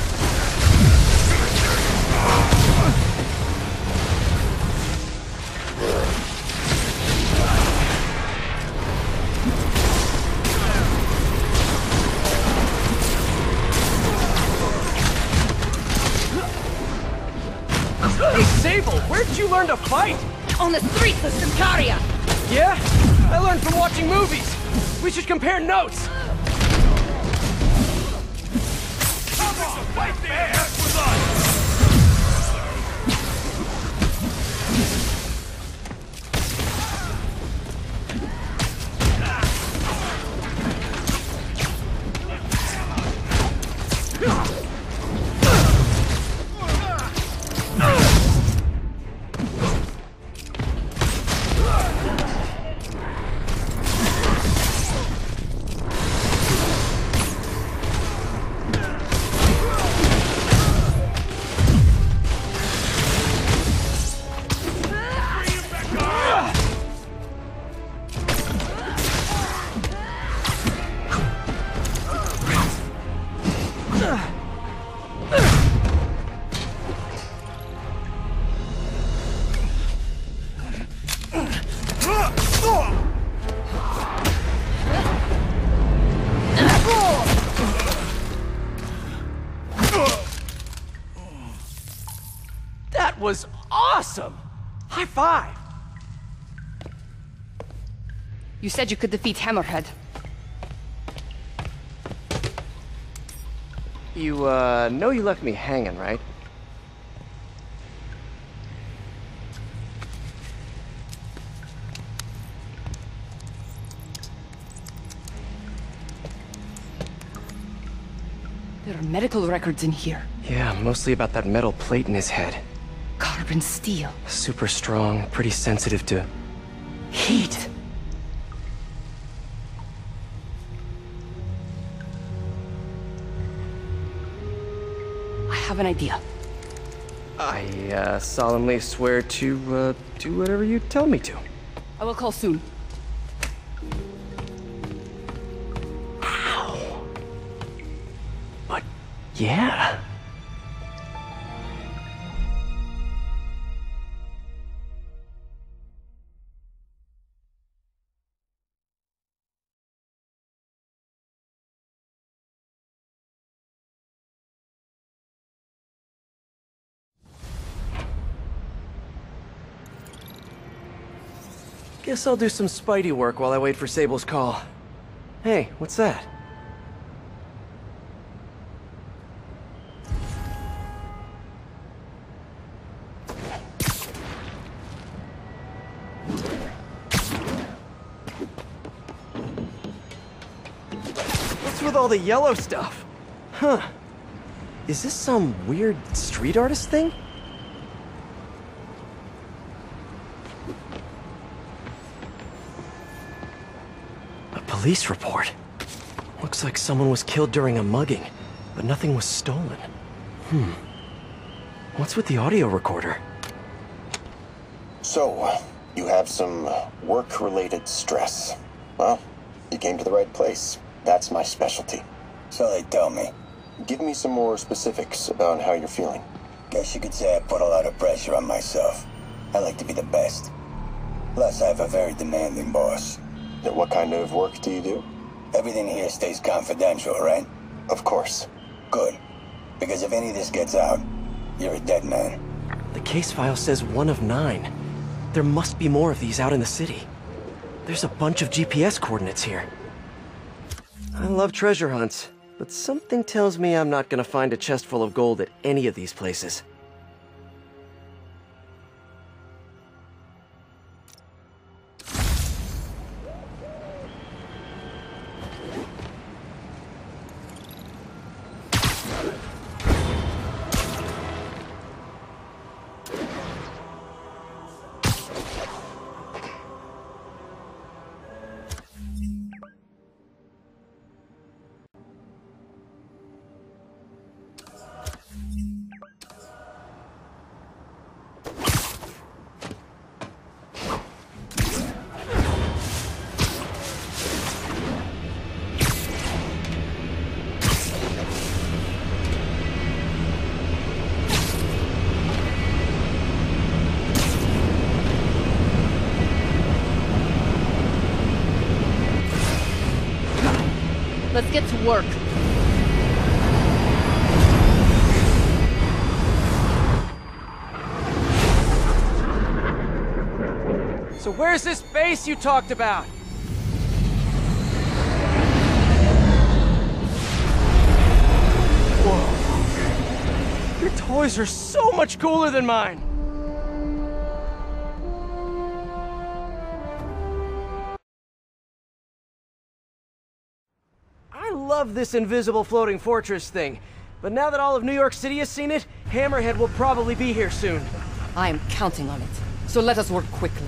Hey, Sable, where'd you learn to fight? On the streets of Symkaria! Yeah? I learned from watching movies. We should compare notes. Come on, fight there! With us! That was awesome! High five! You said you could defeat Hammerhead. You, uh, know you left me hanging, right? There are medical records in here. Yeah, mostly about that metal plate in his head. Carbon steel. Super strong, pretty sensitive to... heat. I have an idea. I, uh, solemnly swear to, uh, do whatever you tell me to. I will call soon. Ow. But, yeah. Guess I'll do some Spidey work while I wait for Sable's call. Hey, what's that? What's with all the yellow stuff? Huh. Is this some weird street artist thing? Police report. Looks like someone was killed during a mugging, but nothing was stolen. Hmm. What's with the audio recorder? So, you have some work-related stress. Well, you came to the right place. That's my specialty. So they tell me. Give me some more specifics about how you're feeling. Guess you could say I put a lot of pressure on myself. I like to be the best. Plus, I have a very demanding boss. What kind of work do you do? Everything here stays confidential, right? Of course. Good. Because if any of this gets out, you're a dead man. The case file says one of nine. There must be more of these out in the city. There's a bunch of G P S coordinates here. I love treasure hunts, but something tells me I'm not gonna find a chest full of gold at any of these places. Let's get to work. So where's this base you talked about? toys are so much cooler than mine. I love this invisible floating fortress thing, but now that all of New York City has seen it, Hammerhead will probably be here soon. I am counting on it, so let us work quickly.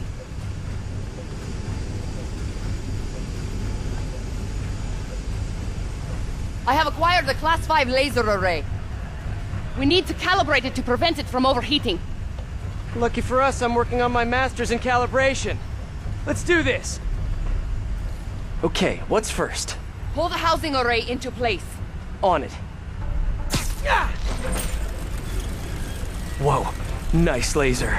I have acquired a Class five laser array. We need to calibrate it to prevent it from overheating. Lucky for us, I'm working on my master's in calibration. Let's do this! Okay, what's first? Pull the housing array into place. On it. Ah! Whoa, nice laser.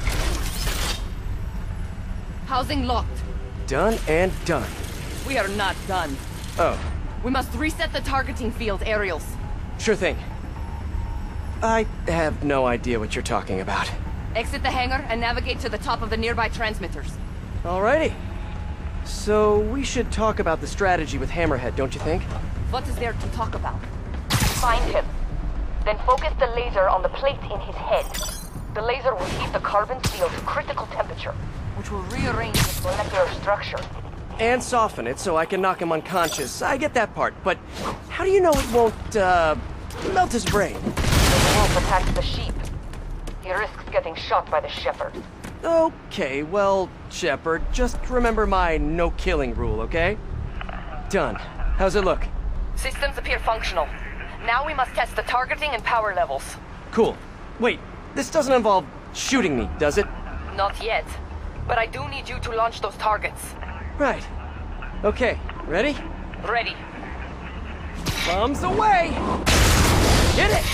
Housing locked. Done and done. We are not done. Oh. We must reset the targeting field aerials. Sure thing. I have no idea what you're talking about. Exit the hangar and navigate to the top of the nearby transmitters. Alrighty. So, we should talk about the strategy with Hammerhead, don't you think? What is there to talk about? Find him. Then focus the laser on the plate in his head. The laser will heat the carbon steel to critical temperature, which will rearrange its molecular structure. And soften it so I can knock him unconscious. I get that part, but how do you know it won't, uh, melt his brain? The wolf attacks the sheep. He risks getting shot by the shepherd. Okay, well, Shepard, just remember my no-killing rule, okay? Done. How's it look? Systems appear functional. Now we must test the targeting and power levels. Cool. Wait, this doesn't involve shooting me, does it? Not yet. But I do need you to launch those targets. Right. Okay, ready? Ready. Bombs away! Hit it!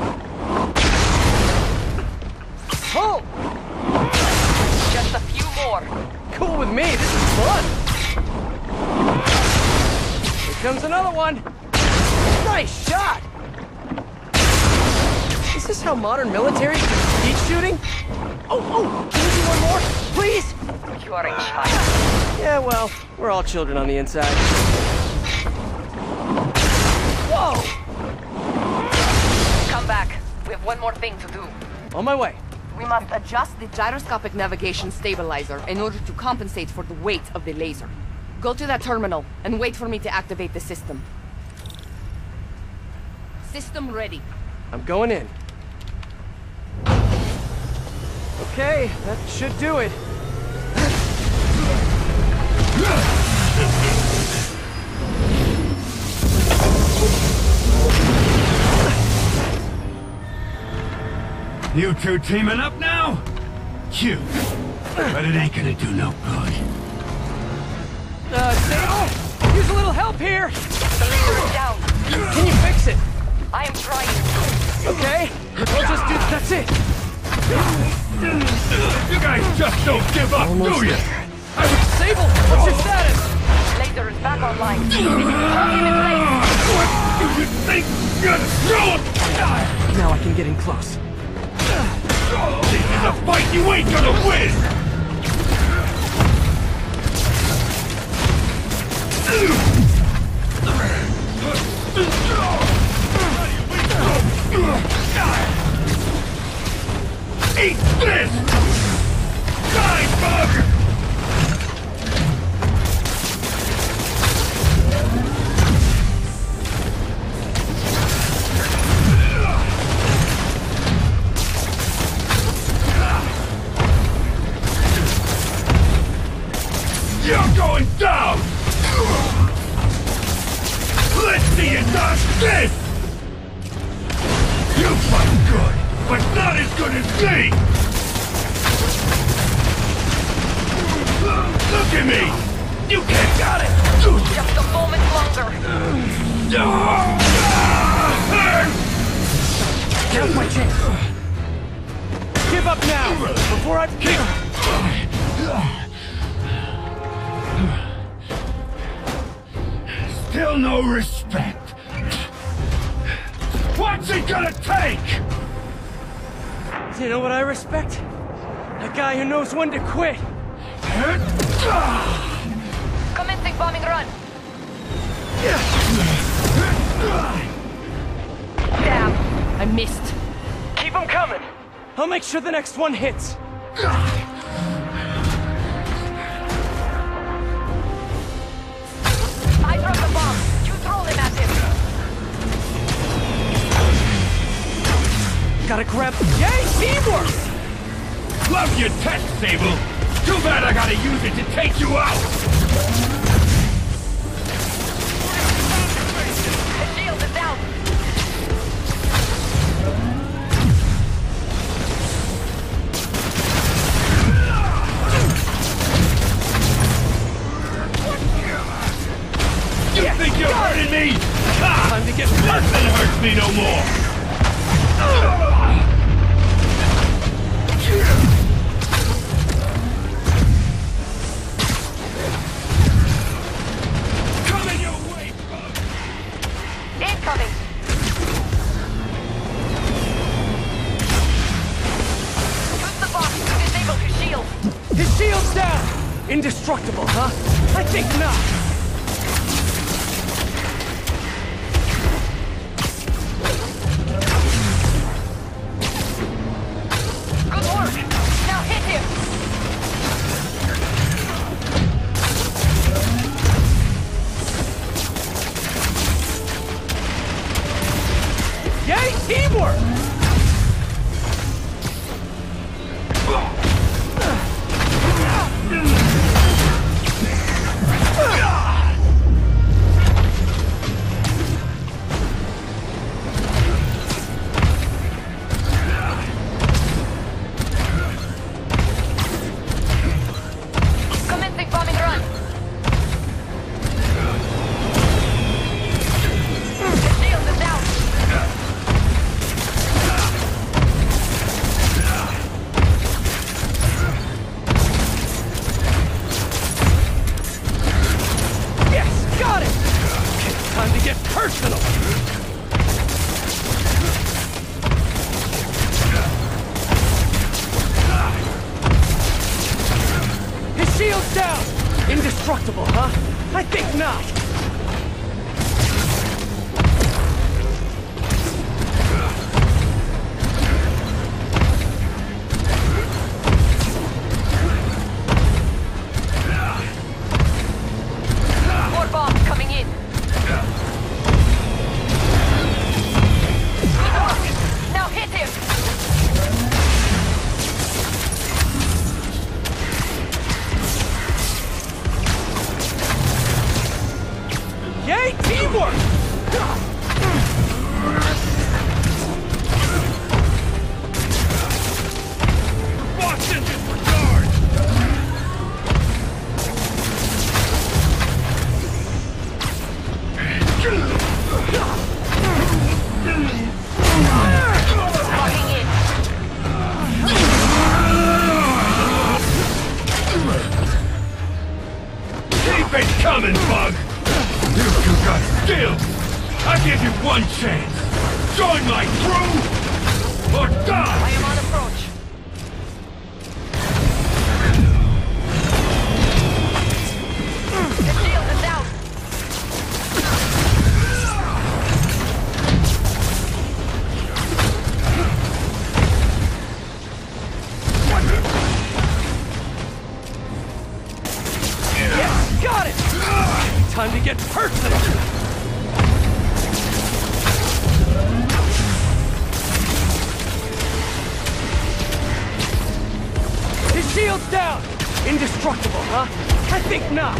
Pull! Just a few more. Cool with me, this is fun! Here comes another one! Nice shot! Is this how modern militaries do skeet shooting? Oh, oh! Can you do one more, please? You are a child. Yeah, well, we're all children on the inside. Whoa! Come back. We have one more thing to do. On my way. We must Adjust the gyroscopic navigation stabilizer in order to compensate for the weight of the laser. Go to that terminal and wait for me to activate the system. System ready. I'm going in. Okay, that should do it. You two teaming up now? Cute. But it ain't gonna do no good. Uh, Sable? Use a little help here! The laser is down. Can you fix it? I am trying. Okay, we'll just do... that's it! You guys just don't give up, Almost do you? there. I would... Sable, what's your status? Laser is back online. Hold him in place. What do you think you're doing? Now I can get in close. This is a fight you ain't gonna win! Eat this! Die, bug! You're going down! Let's see you dodge this! You fight good, but not as good as me! Look at me! You can't got it! Just a moment longer. Now's my chance. Give up now, before I... Still no respect. What's it gonna take? You know what I respect? A guy who knows when to quit. Commencing bombing run. Damn, I missed. Keep I'm coming. I'll make sure the next one hits. I dropped the bomb. You throw them at him. Gotta grab... Yay, teamwork! Love your tech, Sable. Too bad I gotta use it to take you out. The shield is out. You Yes, think you're got hurting it. me? Ha! Time to get Nothing hurts me no more. Coming your way, bug. Incoming. Use the bomb to disable his shield. His shield's down! Indestructible, huh? I think not. Good work. Now hit him. Yay, teamwork! Commencing bombing run. The shield is out. Yes, got it! Okay, time to get personal! His shield's down! Indestructible, huh? I think not! More bombs coming in. Good work. Now hit him. Yay, teamwork! Boston disregard. Locking in. Keep it coming, bug. You two got skill. I give you one chance. Join my crew or die. I am on approach. The shield is out. Yes, got it! Time to get personal! His shield's down! Indestructible, huh? I think not!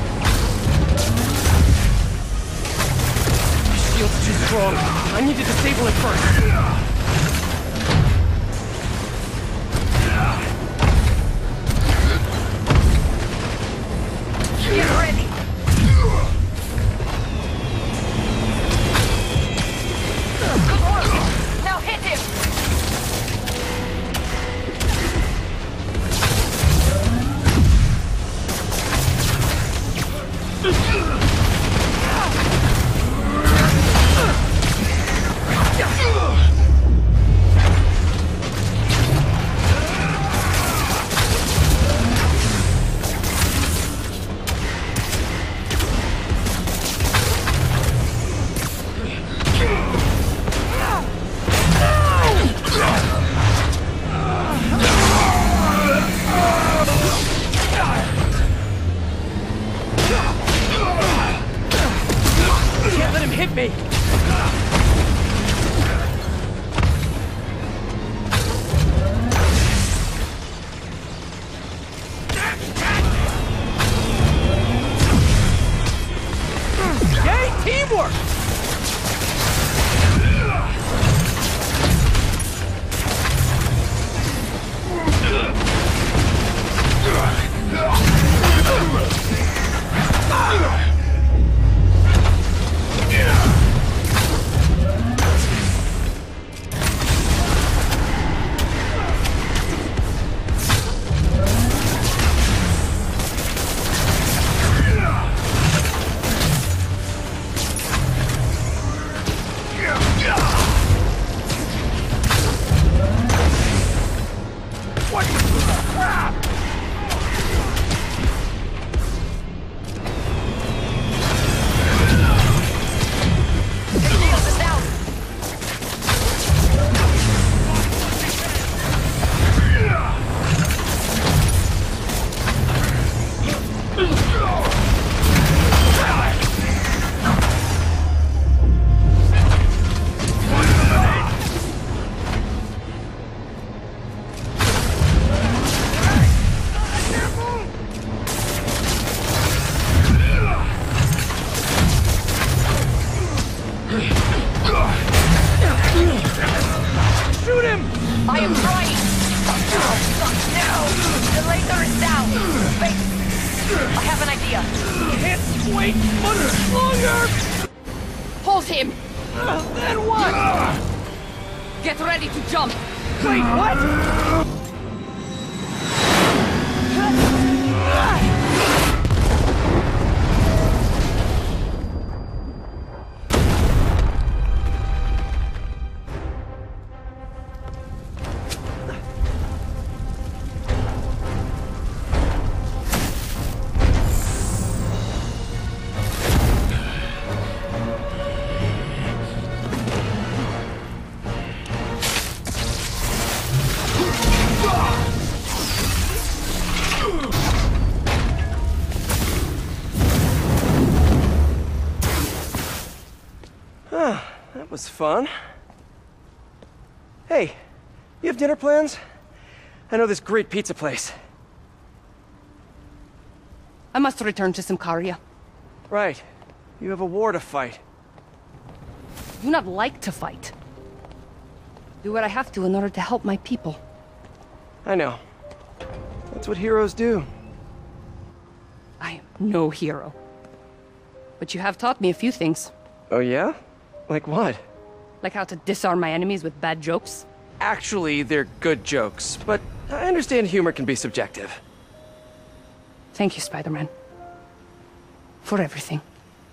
His shield's too strong. I need to disable it first. Get ready. Good work. Now hit him. let him hit me! Yay, teamwork! Shoot him! I am trying! No! The laser is down! Wait! I have an idea! Can't wait much longer! Hold him! Uh, then what? Get ready to jump! Wait, what? That was fun. Hey, you have dinner plans? I know this great pizza place. I must return to Symkaria. Right. You have a war to fight. I do not like to fight. Do what I have to in order to help my people. I know. That's what heroes do. I am no hero. But you have taught me a few things. Oh yeah? Like what? Like how to disarm my enemies with bad jokes? Actually, they're good jokes, but I understand humor can be subjective. Thank you, Spider-Man. For everything.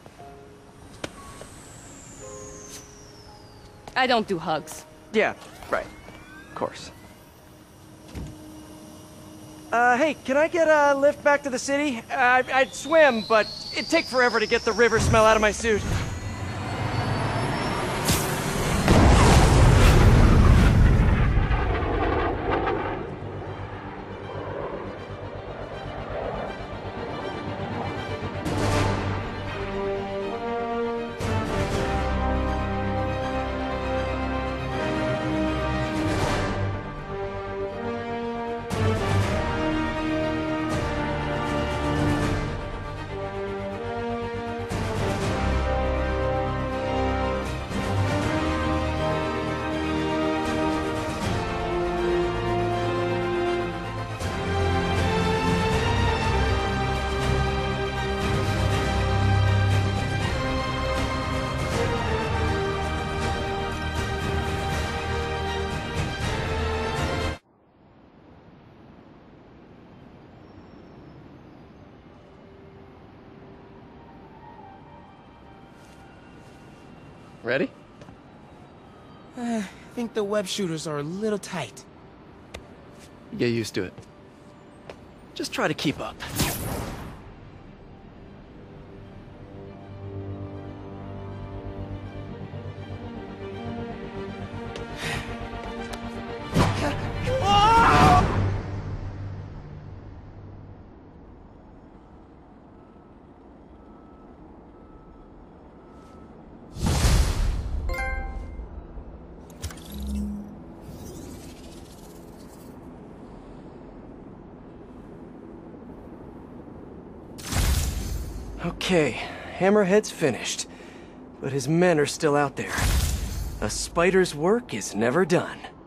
I don't do hugs. Yeah, right. Of course. Uh, hey, can I get a lift back to the city? Uh, I'd swim, but it'd take forever to get the river smell out of my suit. Ready? Uh, I think the web shooters are a little tight. Get used to it. Just try to keep up. Okay, Hammerhead's finished. But his men are still out there. A spider's work is never done.